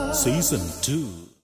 Season 2.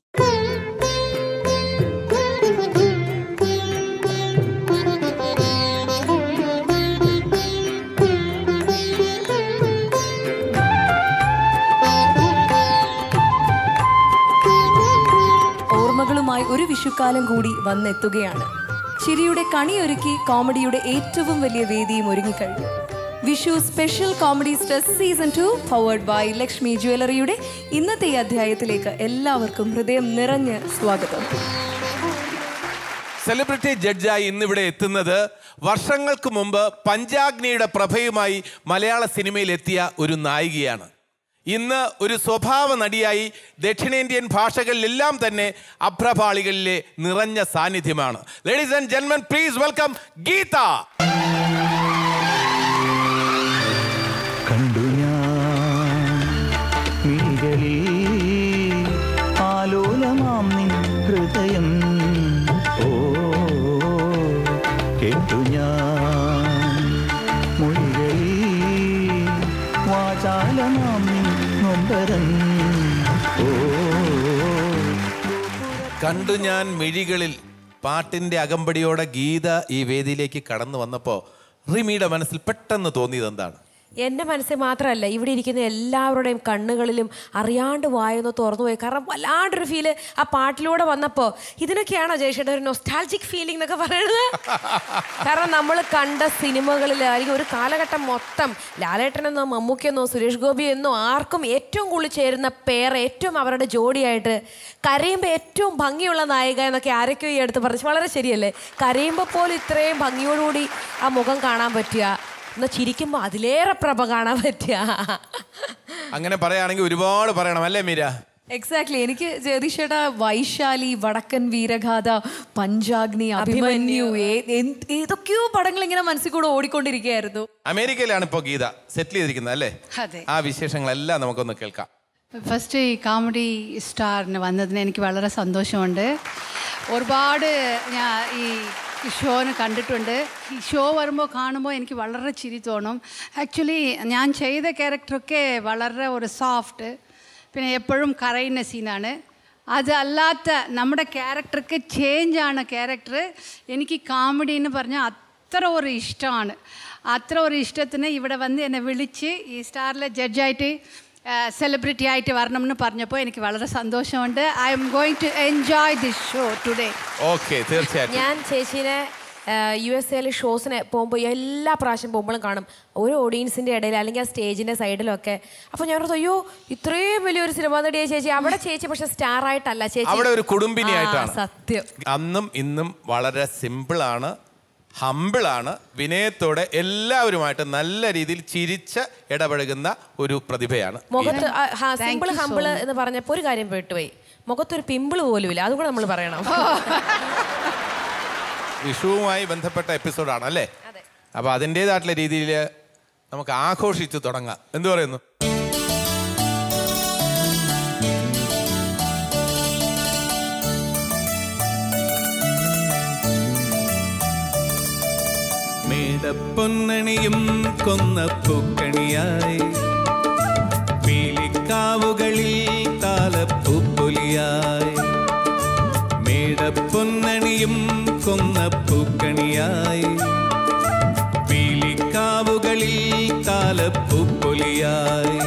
ഓർമ്മകളുമായി ഒരു വിഷുക്കാലം കൂടി വന്നെത്തുകയാണ്. ചിരിയുടെ കണിയൊരുക്കി കോമഡിയുടെ ഏറ്റവും വലിയ വേദിയും ഒരുങ്ങിക്കഴിഞ്ഞു. Vishu special comedy stars season 2 powered by Lakshmi ജ്വല്ലറിയുടെ ഇന്നത്തെ ഈ അധ്യായത്തിലേക്ക് എല്ലാവർക്കും ഹൃദയം നിറഞ്ഞ സ്വാഗതം. സെലിബ്രിറ്റി ജഡ്ജായി ഇന്നിവിടെ എത്തുന്നത് വർഷങ്ങൾക്ക് മുമ്പ് പഞ്ചാഗ്നിയുടെ പ്രഭയുമായി മലയാള സിനിമയിൽ എത്തിയ ഒരു നായികയാണ്. ഇന്ന് ഒരു സ്വഭാവ നടിയായി ദക്ഷിണേന്ത്യൻ ഭാഷകളിലെല്ലാം തന്നെ അഭ്രപാളികളിലെ നിറഞ്ഞ സാന്നിധ്യമാണ്. Ladies and gentlemen, please welcome Geetha. കണ്ടു ഞാൻ മിഴികളിൽ ആലോലമാം നിൻ ഹൃദയം, ഓ കേട്ടു ഞാൻ മൊഴികളിൽ വാചാലമാം നിൻ നൊമ്പരം, ഓ കണ്ടു ഞാൻ മിഴികളിൽ പാട്ടിൻ്റെ അകമ്പടിയോടെ ഗീത ഈ വേദിയിലേക്ക് കടന്നു വന്നപ്പോൾ റിമിയുടെ മനസ്സിൽ പെട്ടെന്ന് തോന്നിയത് എന്താണ്? എൻ്റെ മനസ്സിൽ മാത്രമല്ല, ഇവിടെ ഇരിക്കുന്ന എല്ലാവരുടെയും കണ്ണുകളിലും അറിയാണ്ട് വായൊന്ന് തുറന്നു പോയി. കാരണം വല്ലാണ്ടൊരു ഫീല് ആ പാട്ടിലൂടെ വന്നപ്പോൾ ഇതിനൊക്കെയാണോ ജയശേട്ടൻ ഒരു നൊസ്റ്റാൾജിക് ഫീലിംഗ് എന്നൊക്കെ പറയുന്നത്? കാരണം നമ്മൾ കണ്ട സിനിമകളിൽ അല്ലെങ്കിൽ ഒരു കാലഘട്ടം മൊത്തം ലാലേട്ടനെന്നോ മമ്മൂക്കിയെന്നോ സുരേഷ് ഗോപിയെന്നോ ആർക്കും ഏറ്റവും കൂടുതൽ ചേരുന്ന പേർ, ഏറ്റവും അവരുടെ ജോഡിയായിട്ട് കരയുമ്പോൾ ഏറ്റവും ഭംഗിയുള്ള നായിക എന്നൊക്കെ ആരൊക്കെയോ ഈ അടുത്ത് പറഞ്ഞു. വളരെ ശരിയല്ലേ? കരയുമ്പോൾ പോലും ഇത്രയും ഭംഗിയോടുകൂടി ആ മുഖം കാണാൻ പറ്റുക, എന്നാൽ ചിരിക്കുമ്പോൾ അതിലേറെ പ്രഭ കാണാൻ പറ്റുക. അങ്ങനെ പറയുകയാണെങ്കിൽ ഒരുപാട് പറയണം അല്ലേ മീര? എക്സാക്ട്ലി. എനിക്ക് ജഗദീഷേട്ടാ വൈശാലി, വടക്കൻ വീരഗാഥ, പഞ്ചാഗ്നി, അഭിമന്യു, ഏതൊക്കെയോ പടങ്ങൾ ഇങ്ങനെ മനസ്സിൽ കൂടെ ഓടിക്കൊണ്ടിരിക്കുകയായിരുന്നു. അമേരിക്കയിലാണ് ഇപ്പോൾ ഗീത സെറ്റിൽ ചെയ്തിരിക്കുന്നത് അല്ലേ? ആ വിശേഷങ്ങളെല്ലാം നമുക്കൊന്ന് കേൾക്കാം. ഫസ്റ്റ് ഈ കോമഡി സ്റ്റാറിന് വന്നതിന് എനിക്ക് വളരെ സന്തോഷമുണ്ട്. ഒരുപാട് ഞാൻ ഈ ഷോന് കണ്ടിട്ടുണ്ട്. ഈ ഷോ വരുമ്പോൾ കാണുമ്പോൾ എനിക്ക് വളരെ ചിരി തോന്നും. ആക്ച്വലി ഞാൻ ചെയ്ത ക്യാരക്ടറൊക്കെ വളരെ ഒരു സോഫ്റ്റ്, പിന്നെ എപ്പോഴും കരയുന്ന സീനാണ്. അതല്ലാത്ത നമ്മുടെ ക്യാരക്ടർക്ക് ചേഞ്ചാണ് ക്യാരക്ടർ. എനിക്ക് കോമഡി എന്ന് പറഞ്ഞാൽ അത്ര ഒരു ഇഷ്ടമാണ്. അത്ര ഒരു ഇഷ്ടത്തിന് ഇവിടെ വന്ന് എന്നെ വിളിച്ച് ഈ സ്റ്റാറിലെ ജഡ്ജായിട്ട് സെലിബ്രിറ്റി ആയിട്ട് വരണമെന്ന് പറഞ്ഞപ്പോൾ എനിക്ക് വളരെ സന്തോഷമുണ്ട്. I am going to enjoy this show today. Okay, തീർച്ചയായിട്ടും. ഞാൻ ചേച്ചീനെ USA ഷോസിന് പോകുമ്പോൾ എല്ലാ പ്രാവശ്യം പോകുമ്പോഴും കാണും ഒരു ഓഡിയൻസിൻ്റെ ഇടയിൽ അല്ലെങ്കിൽ ആ സ്റ്റേജിൻ്റെ സൈഡിലൊക്കെ. അപ്പോൾ ഞാൻ പറഞ്ഞു, അയ്യോ ഇത്രയും വലിയൊരു സിനിമ നടിയായ ചേച്ചി. അവിടെ ചേച്ചി പക്ഷെ സ്റ്റാർ ആയിട്ടല്ല, ചേച്ചി അവിടെ ഒരു കുടുംബിനിയായിട്ടാണ്. സത്യം. അന്നും ഇന്നും വളരെ സിമ്പിളാണ്, ഹമ്പിളാണ്, വിനയത്തോടെ എല്ലാവരുമായിട്ട് നല്ല രീതിയിൽ ചിരിച്ച് ഇടപഴകുന്ന ഒരു പ്രതിഭയാണ്. മുഖത്ത് സിമ്പിൾ ഹമ്പിള് എന്ന് പറഞ്ഞപ്പോൾ ഒരു കാര്യം പെട്ടുപോയി, മുഖത്തൊരു പിമ്പിൾ പോലും ഇല്ല. അതും കൂടെ നമ്മൾ പറയണം. വിഷുവുമായി ബന്ധപ്പെട്ട എപ്പിസോഡാണ് അല്ലേ? അപ്പോൾ അതിൻ്റേതായിട്ടുള്ള രീതിയിൽ നമുക്ക് ആഘോഷിച്ച് തുടങ്ങാം. എന്തു പറയുന്നു? മേടപ്പൊന്നണിയും കൊന്നപ്പൂക്കണിയായി പീലിക്കാവുകളിൽ താലപ്പൂപ്പൊലിയായി, മേടപ്പൊന്നണിയും കൊന്നപ്പൂക്കണിയായി പീലിക്കാവുകളിൽ താലപ്പൂപ്പൊലിയായി,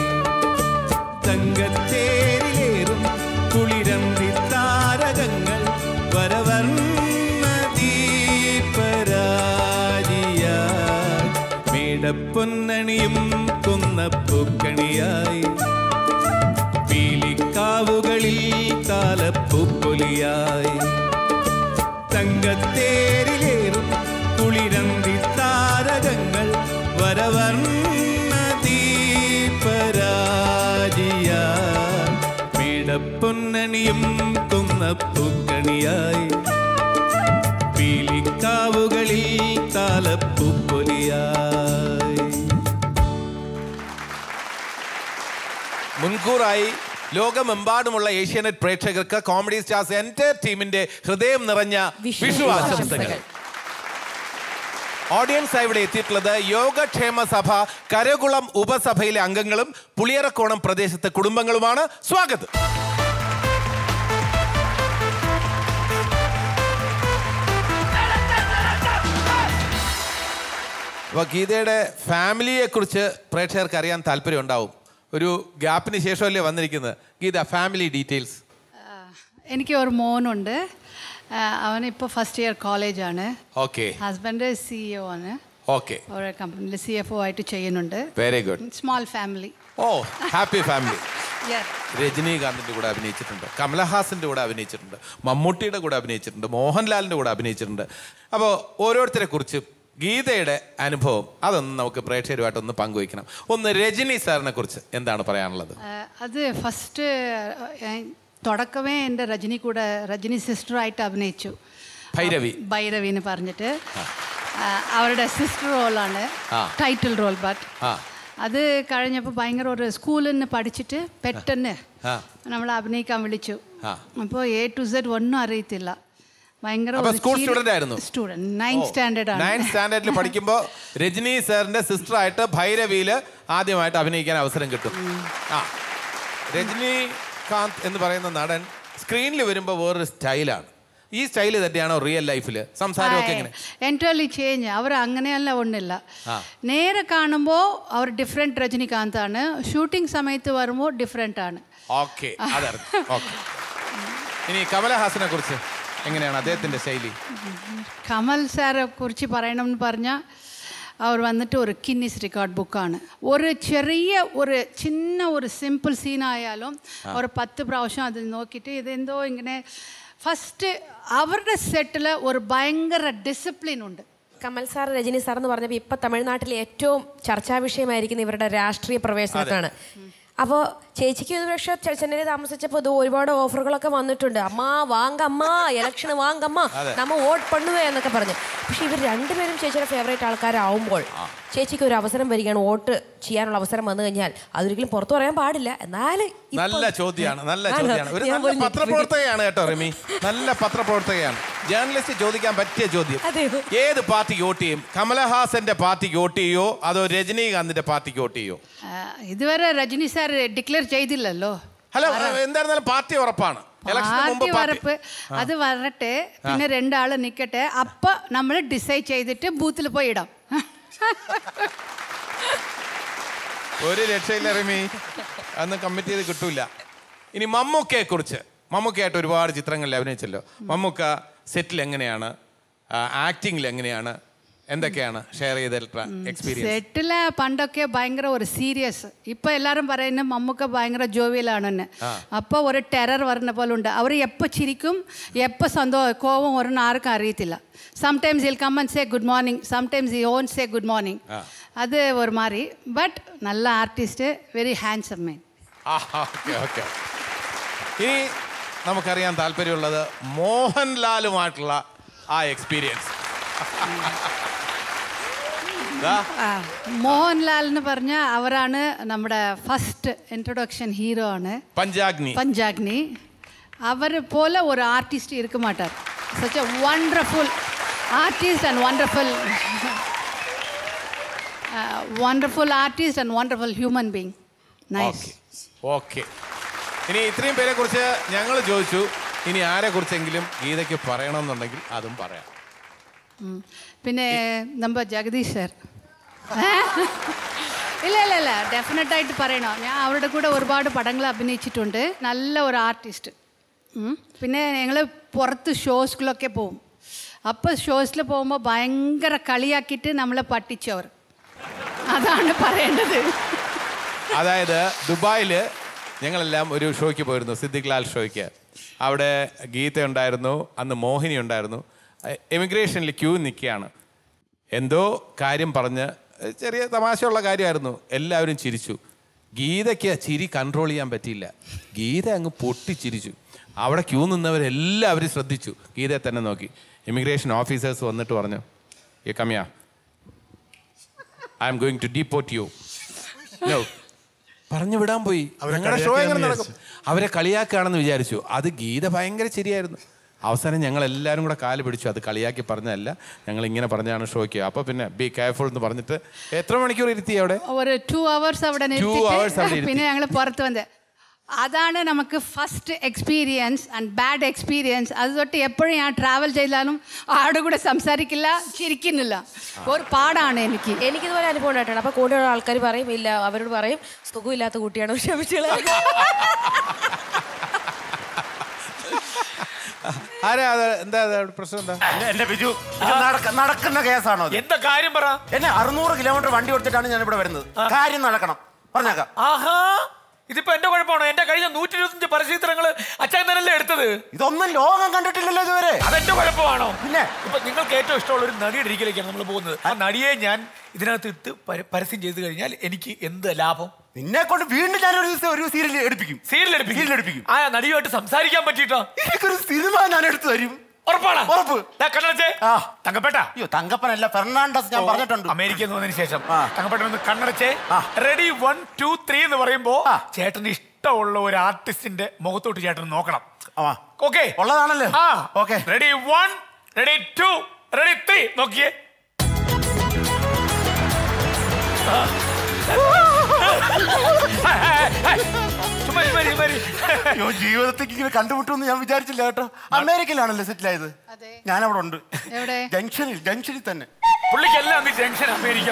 തങ്കത്തേരിലേറും കുളിരമ്പി താരകങ്ങൾ വരവർണ്ണ ദീപരാജിയായി, മേടപ്പൊന്നണിയും കൊന്നപ്പൂക്കണിയായി പീലിക്കാവുകളിൽ താലപ്പൂപ്പൊലിയായി, തങ്കത്തേരിലേറും കുളിരമ്പി താരകങ്ങൾ വരവർണ്ണ ദീപരാജിയായി, മേടപ്പൊന്നണിയും കൊന്നപ്പൂക്കണിയായി പീലിക്കാവുകളിൽ താലപ്പൂപ്പൊലിയായി. മുൻകൂറായി ലോകമെമ്പാടുമുള്ള ഏഷ്യാനെറ്റ് പ്രേക്ഷകർക്ക് കോമഡി സ്റ്റാർസ് എൻ്റർ ടീമിന്റെ ഹൃദയം നിറഞ്ഞ വിഷു ആശംസകൾ. ഓഡിയൻസ് ഇവിടെ എത്തിയിട്ടുള്ളത് യോഗക്ഷേമ സഭ കരകുളം ഉപസഭയിലെ അംഗങ്ങളും പുളിയറക്കോണം പ്രദേശത്തെ കുടുംബങ്ങളുമാണ്. സ്വാഗതം. അപ്പോൾ ഗീതയുടെ ഫാമിലിയെക്കുറിച്ച് പ്രേക്ഷകർക്ക് അറിയാൻ താല്പര്യം ഉണ്ടാവും. ഒരു ഗ്യാപ്പിന് ശേഷമല്ലേ വന്നിരിക്കുന്നത്. Geetha, family details. എനിക്ക് ഒരു മോനുണ്ട്. അവനിപ്പോൾ ഫസ്റ്റ് ഇയർ കോളേജാണ്. ഓക്കെ. ഹസ്ബൻഡ് CEO ആണ്. ഓക്കെ. ഒരു കമ്പനിയിൽ CFO ആയിട്ട് ചെയ്യുന്നുണ്ട്. Very good. Small family. Oh, happy family. രജനീകാന്തിൻ്റെ കൂടെ അഭിനയിച്ചിട്ടുണ്ട്, കമലഹാസൻ്റെ കൂടെ അഭിനയിച്ചിട്ടുണ്ട്, മമ്മൂട്ടിയുടെ കൂടെ അഭിനയിച്ചിട്ടുണ്ട്, മോഹൻലാലിൻ്റെ കൂടെ അഭിനയിച്ചിട്ടുണ്ട്. അപ്പോൾ ഓരോരുത്തരെ കുറിച്ചും ഗീതയുടെ അനുഭവം അതൊന്ന് നമുക്ക് പ്രേക്ഷകരുമായിട്ടൊന്ന് പങ്കുവയ്ക്കണം. ഒന്ന് രജനി സാറിനെ കുറിച്ച് എന്താണ് പറയാനുള്ളത്? അത് ഫസ്റ്റ് തുടക്കമേ എൻ്റെ രജനി സിസ്റ്ററായിട്ട് അഭിനയിച്ചു. ഭൈരവി എന്ന് പറഞ്ഞിട്ട് അവരുടെ സിസ്റ്റർ റോളാണ് ടൈറ്റിൽ റോൾ. ബട്ട് അത് കഴിഞ്ഞപ്പോൾ ഭയങ്കര ഒരു സ്കൂളിൽ നിന്ന് പഠിച്ചിട്ട് പെട്ടെന്ന് നമ്മൾ അഭിനയിക്കാൻ വിളിച്ചു. അപ്പോൾ A to Z ഒന്നും അറിയത്തില്ല. ഭയങ്കര സ്റ്റുഡന്റ് 9th സ്റ്റാൻഡേർഡിൽ പഠിക്കുമ്പോൾ രജനി സാറിന്റെ സിസ്റ്ററായിട്ട് ഭൈരവിയിൽ ആദ്യമായിട്ട് അഭിനയിക്കാൻ അവസരം കിട്ടും. രജനീകാന്ത് എന്ന് പറയുന്ന നടൻ സ്ക്രീനിൽ വരുമ്പോൾ വേറൊരു സ്റ്റൈലാണ്. ഈ സ്റ്റൈല് തന്നെയാണോ റിയൽ ലൈഫിൽ? സംസാരമൊക്കെ എങ്ങനെ? Entirely change. അവർ അങ്ങനെയല്ല ഒന്നില്ല. നേരെ കാണുമ്പോൾ അവർ ഡിഫറെൻറ്റ് രജനികാന്ത് ആണ്. ഷൂട്ടിംഗ് സമയത്ത് വരുമ്പോൾ ഡിഫറെൻ്റ് ആണ്. ഓക്കെ. ഇനി കമലഹാസനെ കുറിച്ച് എങ്ങനെയാണ് അദ്ദേഹത്തിൻ്റെ ശൈലി? കമൽ സാറെ കുറിച്ച് പറയണമെന്ന് പറഞ്ഞാൽ അവർ വന്നിട്ട് ഒരു ഗിന്നീസ് റെക്കോർഡ് ബുക്കാണ്. ഒരു ചിന്ന ഒരു സിമ്പിൾ സീനായാലും അവർ 10 പ്രാവശ്യം അത് നോക്കിയിട്ട് ഇതെന്തോ ഇങ്ങനെ ഫസ്റ്റ് അവരുടെ സെറ്റിൽ ഒരു ഭയങ്കര ഡിസിപ്ലിൻ ഉണ്ട്. കമൽ സാർ, രജനി സാർ എന്ന് പറഞ്ഞപ്പോൾ ഇപ്പം തമിഴ്നാട്ടിലെ ഏറ്റവും ചർച്ചാ വിഷയമായിരിക്കുന്ന ഇവരുടെ രാഷ്ട്രീയ പ്രവേശനത്താണ്. അപ്പോൾ ചേച്ചിക്ക് ഒരു പക്ഷേ ചെന്നൈയിൽ താമസിച്ചപ്പോൾ ഇത് ഒരുപാട് ഓഫറുകളൊക്കെ വന്നിട്ടുണ്ട്. അമ്മ വാങ്ങമ്മ, ഇലക്ഷൻ വാങ്ങമ്മ, നമ്മ വോട്ട് പണ്ണുവേ എന്നൊക്കെ പറഞ്ഞ്. പക്ഷെ ഇവർ രണ്ടുപേരും ചേച്ചിയുടെ ഫേവറേറ്റ് ആൾക്കാരാവുമ്പോൾ ചേച്ചിക്ക് ഒരു അവസരം വരികയാണ്. വോട്ട് ചെയ്യാനുള്ള അവസരം വന്നു കഴിഞ്ഞാൽ അതൊരിക്കലും പുറത്തു പറയാൻ പാടില്ല. എന്നാൽ നല്ല ചോദ്യമാണ്. ഒരു നല്ല പത്രപ്രവർത്തകയാണ് കേട്ടോ റിമി. നല്ല പത്രപ്രവർത്തകയാണ്. ജേർണലിസ്റ്റ് ചോദിക്കാൻ പറ്റിയ ചോദ്യം. ഏത് പാർട്ടിക്ക് വോട്ട് ചെയ്യും? കമലഹാസന്റെ പാർട്ടിക്ക് വോട്ട് ചെയ്യോ അതോ രജനീകാന്തിന്റെ പാർട്ടിക്ക് വോട്ട് ചെയ്യോ? ഇതുവരെ രജനി സാർ ഡിക്ലെയർ ചെയ്തില്ലല്ലോ. ഹലോ, എന്തായിരുന്നാലും പാർട്ടി ഉറപ്പാണ്. ഉറപ്പ്. അത് വരട്ടെ, പിന്നെ 2 ആള് നിൽക്കട്ടെ, അപ്പൊ നമ്മൾ ഡിസൈഡ് ചെയ്തിട്ട് ബൂത്തിൽ പോയി ഇടാം. ഒരു രക്ഷയില്ല റിമി, അന്ന് കമ്മിറ്റ് ചെയ്ത് കിട്ടൂല. ഇനി മമ്മൂക്കയെ കുറിച്ച്. മമ്മൂക്കയായിട്ട് ഒരുപാട് ചിത്രങ്ങളിൽ അഭിനയിച്ചല്ലോ. മമ്മൂക്ക സെറ്റിൽ എങ്ങനെയാണ്, ആക്ടിങ്ങിൽ എങ്ങനെയാണ്, എന്തൊക്കെയാണ് ഷെയർ ചെയ്ത എക്സ്പീരിയൻസ്? സെറ്റില് പണ്ടൊക്കെ ഭയങ്കര ഒരു സീരിയസ്. ഇപ്പൊ എല്ലാരും പറയുന്നത് മമ്മൂക്ക ഭയങ്കര ജോവിയലാണെന്ന്. അപ്പൊ ഒരു ടെറർ വരുന്ന പോലെ ഉണ്ട്. അവർ എപ്പോൾ ചിരിക്കും, എപ്പോൾ കോപം വരുന്ന ആർക്കും അറിയത്തില്ല. Sometimes he'll come and say good morning, sometimes he won't say good morning. അത് ഒരു മാറി. ബട്ട് നല്ല ആർട്ടിസ്റ്റ്, വെരി ഹാൻസം മാൻ. ഇനി നമുക്കറിയാൻ താല്പര്യമുള്ളത് മോഹൻലാലുമായിട്ടുള്ള ആ എക്സ്പീരിയൻസ്. മോഹൻലാൽ എന്ന് പറഞ്ഞാൽ അവരാണ് നമ്മുടെ ഫസ്റ്റ് ഇൻട്രൊഡക്ഷൻ ഹീറോ ആണ്. പഞ്ചാഗ്നി. അവർ പോലെ ഒരു ആർട്ടിസ്റ്റ് இருக்க மாட்டார். such a wonderful artist and wonderful artist and wonderful human being. Nice. Okay. ഇനി ഇത്രയും പേരെ കുറിച്ച് ഞങ്ങൾ ചോദിച്ചു. ഇനി ആരെ കുറിച്ചെങ്കിലും ഗീതയ്ക്ക് പറയണമെന്നുണ്ടെങ്കിൽ അതും പറയാം. പിന്നെ നമ്മുടെ ജഗദീഷ് സാർ. ഇല്ല ഡെഫിനറ്റായിട്ട് പറയണോ. ഞാൻ അവരുടെ കൂടെ ഒരുപാട് പടങ്ങൾ അഭിനയിച്ചിട്ടുണ്ട്. നല്ല ഒരു ആർട്ടിസ്റ്റ്. പിന്നെ ഞങ്ങൾ പുറത്ത് ഷോസിലൊക്കെ പോവും. അപ്പോൾ ഷോസിൽ പോകുമ്പോൾ ഭയങ്കര കളിയാക്കിയിട്ട് നമ്മളെ പട്ടിച്ചവർ. അതാണ് പറയേണ്ടത്. അതായത് ദുബായിൽ ഞങ്ങളെല്ലാം ഒരു ഷോയ്ക്ക് പോയിരുന്നു, സിദ്ദിഖ് ലാൽ ഷോയ്ക്ക്. അവിടെ ഗീത ഉണ്ടായിരുന്നു, അന്ന് മോഹിനി ഉണ്ടായിരുന്നു. എമിഗ്രേഷനിൽ ക്യൂ നിൽക്കുകയാണ്. എന്തോ കാര്യം പറഞ്ഞ്, ചെറിയ തമാശയുള്ള കാര്യമായിരുന്നു. എല്ലാവരും ചിരിച്ചു. ഗീതയ്ക്ക് ചിരി കൺട്രോൾ ചെയ്യാൻ പറ്റിയില്ല. ഗീത അങ്ങ് പൊട്ടിച്ചിരിച്ചു. അവിടെ ക്യൂ നിന്നവരെല്ലാവരും ശ്രദ്ധിച്ചു, ഗീതയെ തന്നെ നോക്കി. ഇമിഗ്രേഷൻ ഓഫീസേഴ്സ് വന്നിട്ട് പറഞ്ഞു, you come here, I am going to deport you. പറഞ്ഞു വിടാൻ പോയി. ഞങ്ങളുടെ ഷോ എങ്ങനെ നടക്കും? അവരെ കളിയാക്കുകയാണെന്ന് വിചാരിച്ചു. അത് ഗീത ഭയങ്കര ശരിയായിരുന്നു. അവസാനം ഞങ്ങളെല്ലാവരും കൂടെ കാല് പിടിച്ചു. അത് കളിയാക്കി പറഞ്ഞതല്ല, ഞങ്ങൾ ഇങ്ങനെ പറഞ്ഞാണ് ഷോയ്ക്ക്. അപ്പോൾ പിന്നെ ബി കെയർഫുൾ എന്ന് പറഞ്ഞിട്ട് എത്ര മണിക്കൂർ ഇരുത്തി അവിടെ? ഒരു 2 hours അവിടെ. പിന്നെ ഞങ്ങൾ പുറത്ത് വന്ന് അതാണ് നമുക്ക് first experience and bad experience. അത് തൊട്ട് എപ്പോഴും ഞാൻ ട്രാവൽ ചെയ്താലും ആരുടെ കൂടെ സംസാരിക്കില്ല, ചിരിക്കുന്നില്ല. ഒരു പാടാണ് എനിക്കിതുപോലെ അനുഭവം ഉണ്ടായിട്ടാണ്. അപ്പോൾ കൂടെയുള്ള ആൾക്കാർ പറയും, ഇല്ല അവരോട് പറയും സുഖമില്ലാത്ത കുട്ടിയാണ്, ക്ഷമിച്ചുള്ള എന്താ പ്രശ്നം? എന്താ എന്റെ ബിജു നടക്കുന്ന കേസാണോ? എന്താ കാര്യം പറ. എന്നെ 600 കിലോമീറ്റർ വണ്ടി കൊടുത്തിട്ടാണ് ഞാൻ ഇവിടെ വരുന്നത്. കാര്യം നടക്കണം, പറഞ്ഞേക്കാം. ആഹാ, ഇതിപ്പോ എന്റെ കുഴപ്പമാണോ? എന്റെ കഴിഞ്ഞ 125 പരസ്യചിത്രങ്ങള് അച്ഛൻ തന്നെയല്ലേ എടുത്തത്? ഇതൊന്നും ലോകം കണ്ടിട്ടില്ലല്ലോ ഇതുവരെ. അതെന്റെ കുഴപ്പമാണോ? പിന്നെ ഇപ്പൊ നിങ്ങൾക്ക് ഏറ്റവും ഇഷ്ടമുള്ള ഒരു നടിയുടെ ഇരിക്കലേക്കാണ് നമ്മൾ പോകുന്നത്. ആ നടിയെ ഞാൻ ഇതിനകത്ത് ഇട്ട് പരസ്യം ചെയ്ത് കഴിഞ്ഞാൽ എനിക്ക് എന്ത് ലാഭം? നിന്നെ കൊണ്ട് വീണ്ടും ഞാൻ ഒരു സീരിയൽ എടുപ്പിക്കും. സീരിയൽ ആ നടിയുമായിട്ട് സംസാരിക്കാൻ പറ്റിയിട്ടോ എനിക്കൊരു സിനിമ ഞാൻ എടുത്തു തരും. ഉറപ്പാണ്? ഉറപ്പ്. തങ്കപ്പേട്ട. അയ്യോ, തങ്കപ്പനല്ല, ഫെർണാണ്ടസ്. ഞാൻ പറഞ്ഞിട്ടുണ്ട്. അമേരിക്കയിൽ വന്നതിന് ശേഷം തങ്കപ്പേട്ട ഒന്ന് കണ്ണടച്ചേ. റെഡി 1 2 3 എന്ന് പറയുമ്പോ ചേട്ടന് ഇഷ്ടമുള്ള ഒരു ആർട്ടിസ്റ്റിന്റെ മുഖത്തോട്ട് ചേട്ടൻ നോക്കണം. ഓക്കെ? ഉള്ളതാണല്ലോ. ഓക്കെ. റെഡി 1 റെഡി 2 റെഡി 3 നോക്കിയേ. അയ്യോ, ജീവിതത്തേക്ക് ഇങ്ങനെ കണ്ടുമുട്ടുമെന്ന് ഞാൻ വിചാരിച്ചില്ല കേട്ടോ. അമേരിക്കയിലാണല്ലോ സെറ്റിൽ ആയത്. ഞാൻ അവിടെ ഉണ്ട്, ജംഗ്ഷനിൽ തന്നെ. പുള്ളിക്കെല്ലാം ജംഗ്ഷൻ അമേരിക്ക.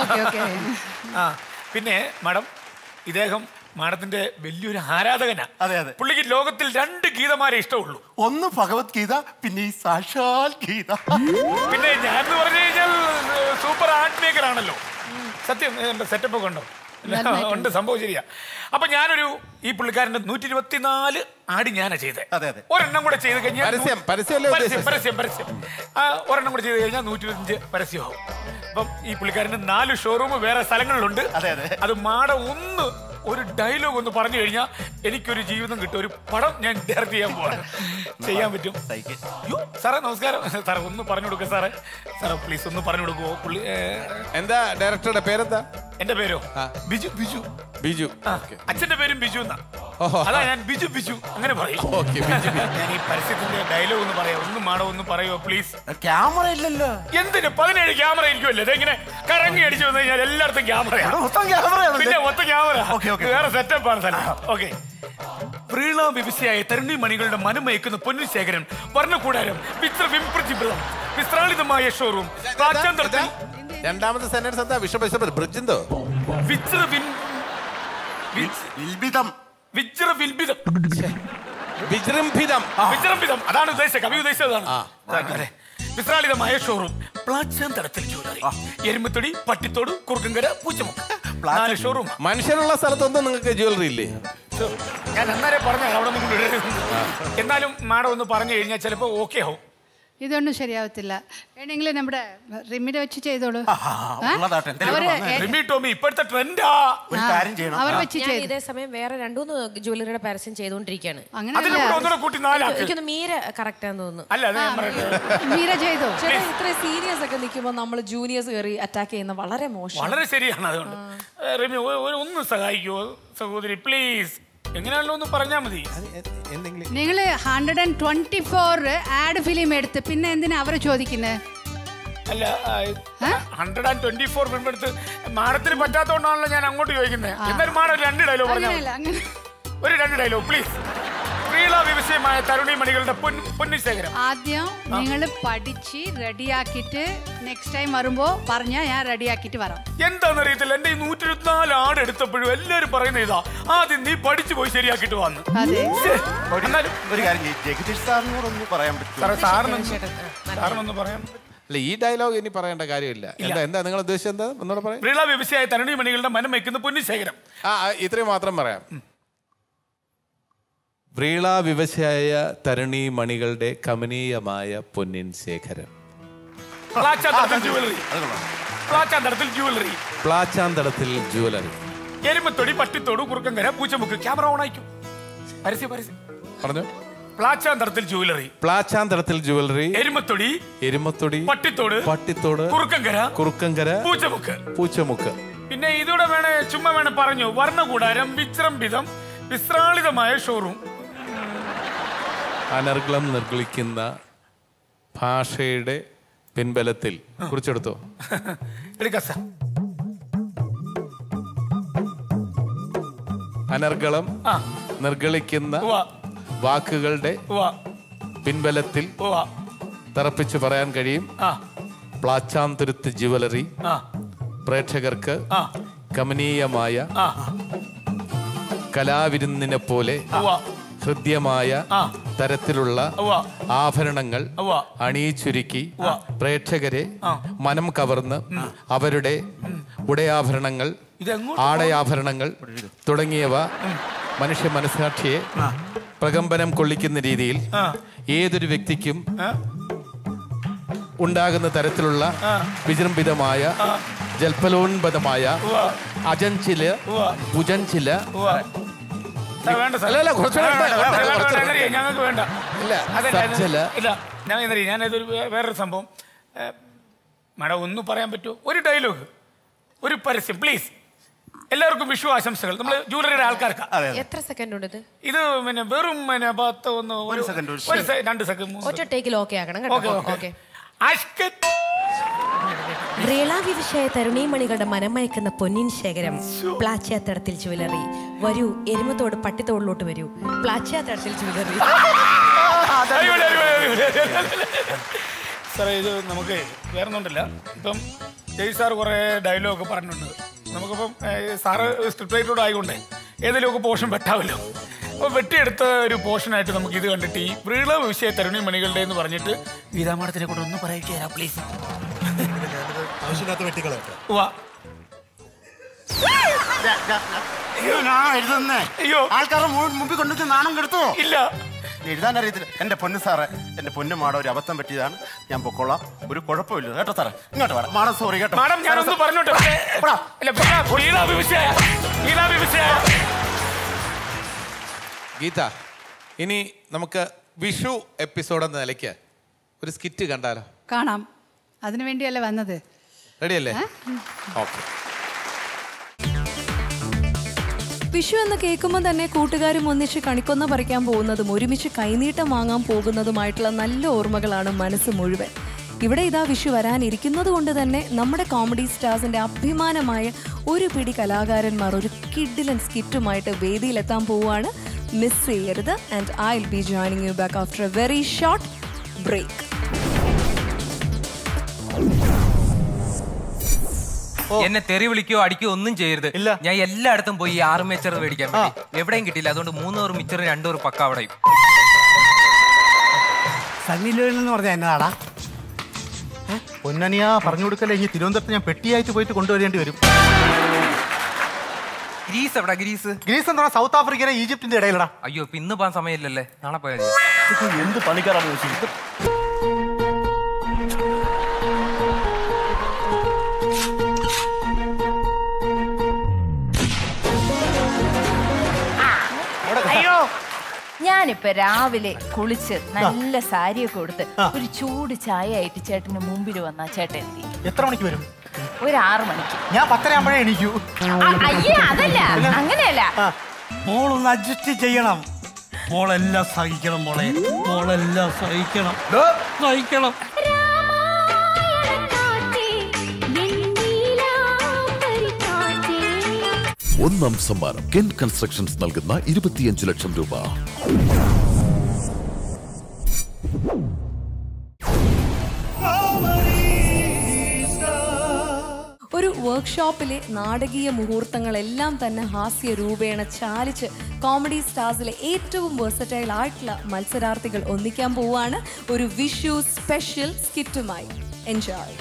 പിന്നെ മാഡം, ഇദ്ദേഹം മാഡത്തിന്റെ വലിയൊരു ആരാധകനാ. അതെ അതെ. പുള്ളിക്ക് ലോകത്തിൽ 2 ഗീതമാരെ ഇഷ്ടമുള്ളൂ. ഒന്ന് ഭഗവത്ഗീത, പിന്നെ ഈ സാക്ഷാൽ ഗീത. പിന്നെ ഞാൻ പറഞ്ഞു കഴിഞ്ഞാൽ സൂപ്പർ ആർട്ട് മേക്കർ ആണല്ലോ. സത്യം, എന്റെ സെറ്റപ്പ് ഒക്കെ ഉണ്ടോ? ഉണ്ട്, സംഭവം ശരിയാ. അപ്പൊ ഞാനൊരു ഈ പുള്ളിക്കാരന്റെ 124 ആഡ് ഞാനാ ചെയ്തേ. ഒരെണ്ണം കൂടെ ചെയ്ത് കഴിഞ്ഞാൽ പരസ്യം ഒരെണ്ണം കൂടെ ചെയ്ത് കഴിഞ്ഞാൽ 125 പരസ്യമാവും. അപ്പം ഈ പുള്ളിക്കാരന്റെ 4 ഷോറൂം വേറെ സ്ഥലങ്ങളിലുണ്ട്. അത് മാഡം ഒരു ഡയലോഗ് ഒന്ന് പറഞ്ഞു കഴിഞ്ഞാൽ എനിക്കൊരു ജീവിതം കിട്ടും. ഒരു പടം ഞാൻ ഡയറക്റ്റ് ചെയ്യാൻ പോവാണ്. ചെയ്യാൻ പറ്റും? സാറേ നമസ്കാരം. സാറേ ഒന്ന് പറഞ്ഞു കൊടുക്കുക സാറേ. സാറേ പ്ലീസ് ഒന്ന് പറഞ്ഞു കൊടുക്കുമോ? പുള്ളി എന്താ ഡയറക്ടറുടെ പേരെന്താ? എന്റെ പേരോ ബിജു. ബിജു. അച്ഛന്റെ പേരും ബിജു എന്നാ. അതാ ഞാൻ ബിജു അങ്ങനെ പറയും. ഞാൻ ഈ പരസ്യത്തിന്റെ ഡയലോഗ് ഒന്ന് പറയാം. ഒന്ന് മാഡം ഒന്ന് പറയുമോ പ്ലീസ്? ക്യാമറ ഇല്ലല്ലോ. എന്തിന് 17 ക്യാമറ ഇരിക്കുമല്ലേ? ഇതെങ്ങനെ കറങ്ങി അടിച്ചു വന്നു കഴിഞ്ഞാൽ എല്ലായിടത്തും ക്യാമറയാണ്. പിന്നെ മൊത്തം ക്യാമറ വേറെ സെറ്റപ്പാണ് സ്ഥലം. ഓക്കെ. പ്രീള വിവശയായ തരുണി മണികളുടെ മനമയക്കുന്ന പൊന്നുശേഖരൻ, വർണ്ണകൂടാരം, വിസ്ത്രാളിതമായ ഷോറൂം, രണ്ടാമത്തെ സെന്റൻസ് എന്താ? ബ്രിഡ്ജെന്തോ വിജൃംഭിതം അതാണ് ഉദ്ദേശിച്ചത്. കവി ഉദ്ദേശിച്ചതാണ്. വിസ്ത്രാളിതമായ ഷോറൂം, പ്ലാച്ചാന്തടത്തിൽ ജ്വല്ലറി, എരുമത്തൊടി, പട്ടിത്തോട്, കുറുക്കങ്കര, പൂച്ചമുക്ക്, 4 ഷോറൂം. മനുഷ്യനുള്ള സ്ഥലത്തൊന്നും നിങ്ങൾക്ക് ജ്വല്ലറി ഇല്ലേ? ഞാൻ എന്നാലേ പറഞ്ഞ അവിടെ ഒന്നും. എന്നാലും മാഡം ഒന്ന് പറഞ്ഞു കഴിഞ്ഞാൽ ചിലപ്പോ ഓക്കെ ആവും. ഇതൊന്നും ശരിയാവത്തില്ല. വേണമെങ്കിൽ നമ്മുടെ റിമിനെ വെച്ച് ചെയ്തോളൂ. ഇപ്പോഴത്തെ ട്രെൻഡാ. അവർ വെച്ച് ഇതേ സമയം വേറെ 2-3 ജ്വല്ലറിയുടെ പരസ്യം ചെയ്തോണ്ടിരിക്കുകയാണ്. അങ്ങനെ മീര കറക്റ്റ് ആണെന്ന് തോന്നുന്നു. മീര ചെയ്തോ? ഇത്ര സീനിയേഴ്സ് ഒക്കെ നിൽക്കുമ്പോൾ നമ്മൾ ജൂനിയേഴ്സ് കയറി അറ്റാക്ക് ചെയ്യുന്ന വളരെ മോശം. വളരെ ശരിയാണ്. അതുകൊണ്ട് റിമി ഒന്ന് സഹായിക്കുമോ സഹോദരി പ്ലീസ്? എങ്ങനെയാണല്ലോ ഒന്ന് പറഞ്ഞാൽ മതി. നിങ്ങൾ 124 ആഡ് ഫിലിം എടുത്ത് പിന്നെ എന്തിനാ അവരെ ചോദിക്കുന്നത്? അല്ല 124 ഫിലിം എടുത്ത് മാഡത്തിന് പറ്റാത്തോണ്ടാണല്ലോ ഞാൻ അങ്ങോട്ട് ചോദിക്കുന്നത്. എന്നാലും മാഡം 2 ഡയലോഗ് പറഞ്ഞാൽ. ഒരു 2 ഡയലോഗ് പ്ലീസ്. പ്രീള വിവശയമായ തരുണി മണികളുടെ പൊന്നുശേഖരം. ആദ്യം നിങ്ങൾ പഠിച്ച് റെഡിയാക്കിയിട്ട് നെക്സ്റ്റ് ടൈം വരുമ്പോ പറഞ്ഞാ ഞാൻ റെഡിയാക്കിട്ട് വരാം. എന്താണെന്നറിയത്തില്ല, എന്റെ 124 ആട് എടുത്തപ്പോഴും എല്ലാവരും പറയുന്ന ഇതാ, ആദ്യം നീ പഠിച്ചു പോയി ശരിയാക്കിട്ട് വന്നു. ഒരു കാര്യം ജഗദീഷ് സാറിനോടൊന്ന് പറയാൻ പറ്റും? സാറിനൊന്ന് പറയാൻ. അല്ല, ഈ ഡയലോഗ് ഇനി പറയേണ്ട കാര്യമില്ല. എന്താ നിങ്ങൾ ഉദ്ദേശിച്ചത്? എന്താ ഒന്നുകൂടെ പറയാം. പ്രീള വിവശയായ തരുണി മണികളുടെ മനം വയ്ക്കുന്ന പൊന്നുശേഖരം. ഇത്രയും മാത്രം പറയാം. വ്രീള വിവശയായ തരുണി മണികളുടെ കമനീയമായ പൊന്നിൻ ശേഖരം. പ്ലാച്ചാന്തടത്തിൽ jewellery, Erumathodi, Pattithodu, Kurukkankara, Poochamukku. Camera on ആയിക്കും. പരസ്യം പറഞ്ഞു. പ്ലാച്ചാന്തടത്തിൽ ജ്വല്ലറി, എരുമത്തൊടി, പട്ടിത്തോട്, കുറുക്കങ്കര, പൂച്ചമുക്ക്. പിന്നെ ഇതൂടെ വേണേ ചുമ്മാ വേണേ പറഞ്ഞു. വർണ്ണകൂടാരം, വിസ്ത്രാളിതമായ ഷോറൂം. അനർഗ്ലം നിർഗളിക്കുന്ന ഭാഷയുടെ പിൻബലത്തിൽ കുറിച്ചെടുത്തോ? അനർഗളം നിർഗളിക്കുന്ന വാക്കുകളുടെ പിൻബലത്തിൽ തറപ്പിച്ച് പറയാൻ കഴിയും. പ്ലാച്ചാന്തുരുത്ത് ജുവലറി പ്രേക്ഷകർക്ക് കമനീയമായ കലാവിരുന്നിനെ പോലെ ഹൃദ്യമായ തരത്തിലുള്ള ആഭരണങ്ങൾ അണിയിച്ചൊരുക്കി പ്രേക്ഷകരെ മനം കവർന്ന് അവരുടെ ഉടയാഭരണങ്ങൾ, ആടയാഭരണങ്ങൾ തുടങ്ങിയവ മനുഷ്യ മനസ്സാക്ഷിയെ പ്രകമ്പനം കൊള്ളിക്കുന്ന രീതിയിൽ ഏതൊരു വ്യക്തിക്കും ഉണ്ടാകുന്ന തരത്തിലുള്ള വിജൃംഭിതമായ ജൽപ്പലോൻപതമായ അജഞ്ചില് പുജഞ്ചില ഞങ്ങൾക്ക് വേണ്ട. ഞാനതൊരു വേറൊരു സംഭവം മാഡം ഒന്ന് പറയാൻ പറ്റുമോ? ഒരു ഡയലോഗ്, ഒരു പരസ്യം പ്ലീസ്. എല്ലാവർക്കും വിഷു ആശംസകൾ. നമ്മൾ ജൂവലറിയുടെ ആൾക്കാർക്ക്. എത്ര സെക്കൻഡ് ഉണ്ട് ഇത് പിന്നെ വെറും 2 സെക്കൻഡ് ഒറ്റ ടേക്കിൽ ഓക്കെ ആക്കണം. അഷ്കത്ത് വ്രീളാവിവിഷയ തരുണീമണികളുടെ മനമയക്കുന്ന പൊന്നിൻ ശേഖരം പ്ലാച്ചാത്തടത്തിൽ ജുവലറി. വരൂ, എരുമത്തോട് പട്ടിത്തോടിലോട്ട് വരൂ. പ്ലാച്ചാത്തടത്തിൽ ജുവലറി. സാറേ, ഇത് നമുക്ക് വേറെ ഒന്നുമില്ല. ഇപ്പം ജയ് സാർ കുറേ ഡയലോഗ് പറഞ്ഞിട്ടുണ്ട്. നമുക്കിപ്പം സാറ് സ്ക്രിപ്റ്റ് റൈറ്ററോട് ആയതുകൊണ്ട് ഏതെങ്കിലുമൊക്കെ പോർഷൻ വെട്ടാമല്ലോ. അപ്പോൾ വെട്ടിയെടുത്ത ഒരു പോർഷനായിട്ട് നമുക്ക് ഇത് കണ്ടിട്ട് ഈ വ്രീള വിഷയ തരുണി മണികളുടെ എന്ന് പറഞ്ഞിട്ട് ഗീതാ മാഡത്തിനെ കൂടെ ഒന്ന് പറയിക്കുക പ്ലീസ്. ആൾക്കാരുടെ മുമ്പിൽ കൊണ്ടുവച്ച് നാണം കെടുത്തോ? ഇല്ല, എഴുതാൻ അറിയത്തില്ല. എന്റെ പൊന്നു സാറേ, എന്റെ പൊന്നു മാഡം, ഒരു അബദ്ധം പറ്റിയതാണ്. ഞാൻ പൊക്കോളാം, ഒരു കുഴപ്പമില്ല കേട്ടോ സാറേ. ഇങ്ങോട്ട് വേണം മാഡം. സോറി കേട്ടോ മാഡം, ഞാനൊന്ന് പറഞ്ഞോട്ടെ. ഗീത, ഇനി നമുക്ക് വിഷു എപ്പിസോഡ് എന്ന നിലയ്ക്ക് ഒരു സ്കിറ്റ് കണ്ടാലോ? കാണാം. അതിനു വേണ്ടിയല്ലേ വന്നത്. റെഡിയല്ലേ? ഓക്കെ. വിഷു എന്ന് കേൾക്കുമ്പോൾ തന്നെ കൂട്ടുകാരും ഒന്നിച്ച് കണിക്കൊന്ന പറിക്കാൻ പോകുന്നതും ഒരുമിച്ച് കൈനീട്ടം വാങ്ങാൻ പോകുന്നതുമായിട്ടുള്ള നല്ല ഓർമ്മകളാണ് മനസ്സ് മുഴുവൻ. ഇവിടെ ഇതാ വിഷു വരാനിരിക്കുന്നത് കൊണ്ട് തന്നെ നമ്മുടെ കോമഡി സ്റ്റാർസിന്റെ അഭിമാനമായ ഒരു പിടി കലാകാരന്മാർ ഒരു കിഡിലൻ സ്കിറ്റുമായിട്ട് വേദിയിലെത്താൻ പോവുകയാണ്. മിസ് ചെയ്യരുത്. And I will be joining you back after a very short break. എന്നെ തെറി വിളിക്കോ അടിക്കോ ഒന്നും ചെയ്യരുത്. ഞാൻ എല്ലായിടത്തും പോയി ആർമേച്ചർ മേടിക്കാൻ വേണ്ടി എവിടെയും കിട്ടിയില്ല. അതുകൊണ്ട് 3 മിച്ചറും 2 പക്ക അവിടെയും. സണ്ണിലോന്ന് പറഞ്ഞാൽ എന്നതാടാ? പൊന്നനിയാ പറഞ്ഞു കൊടുക്കല്ലേ. ഇനി തിരുവനന്തപുരത്ത് ഞാൻ പെട്ടിയായിട്ട് പോയിട്ട് കൊണ്ടുവരേണ്ടി വരും. ഗ്രീസ് എവിടെ? ഗ്രീസ് എന്താ? സൗത്ത് ആഫ്രിക്കയിലെ ഈജിപ്തിന്റെ ഇടയിലടാ. അയ്യോ, ഇപ്പൊ ഇന്ന് പോകാൻ സമയമില്ലല്ലേ, നാളെ പോയാൽ എന്ത് പണിക്കാരാണ് ചോദിച്ചത്? അയ്യോ, ഞാനിപ്പോ രാവിലെ കുളിച്ച് നല്ല സാരിയൊക്കെ കൊടുത്ത് ഒരു ചൂട് ചായ ആയിട്ട് ചേട്ടന് മുമ്പിൽ വന്നാ ചേട്ടൻ എത്തി. എത്ര മണിക്ക് വരും? ഒരു 6 മണിക്ക്. ഞാൻ 10 ആകുമ്പോഴേ എണീക്കൂ. അയ്യേ, അതല്ല, അങ്ങനെയല്ല. മോളൊന്ന് അഡ്ജസ്റ്റ് ചെയ്യണം. മോളെല്ലാം സഹിക്കണം. മോളെല്ലാം സഹിക്കണം. ഒന്നാം സമ്മാനം കെൻ കൺസ്ട്രക്ഷൻസ് നൽകുന്ന 25 ലക്ഷം രൂപ. ഒരു വർക്ക്ഷോപ്പിലെ നാടകീയ മുഹൂർത്തങ്ങളെല്ലാം തന്നെ ഹാസ്യ രൂപേണ ചാലിച്ച് കോമഡി സ്റ്റാർസിലെ ഏറ്റവും വെർസറ്റൈൽ ആയിട്ടുള്ള മത്സരാർത്ഥികൾ ഒന്നിക്കാൻ പോവുകയാണ് ഒരു വിഷു സ്പെഷ്യൽ സ്കിറ്റുമായി. എൻജോയ്.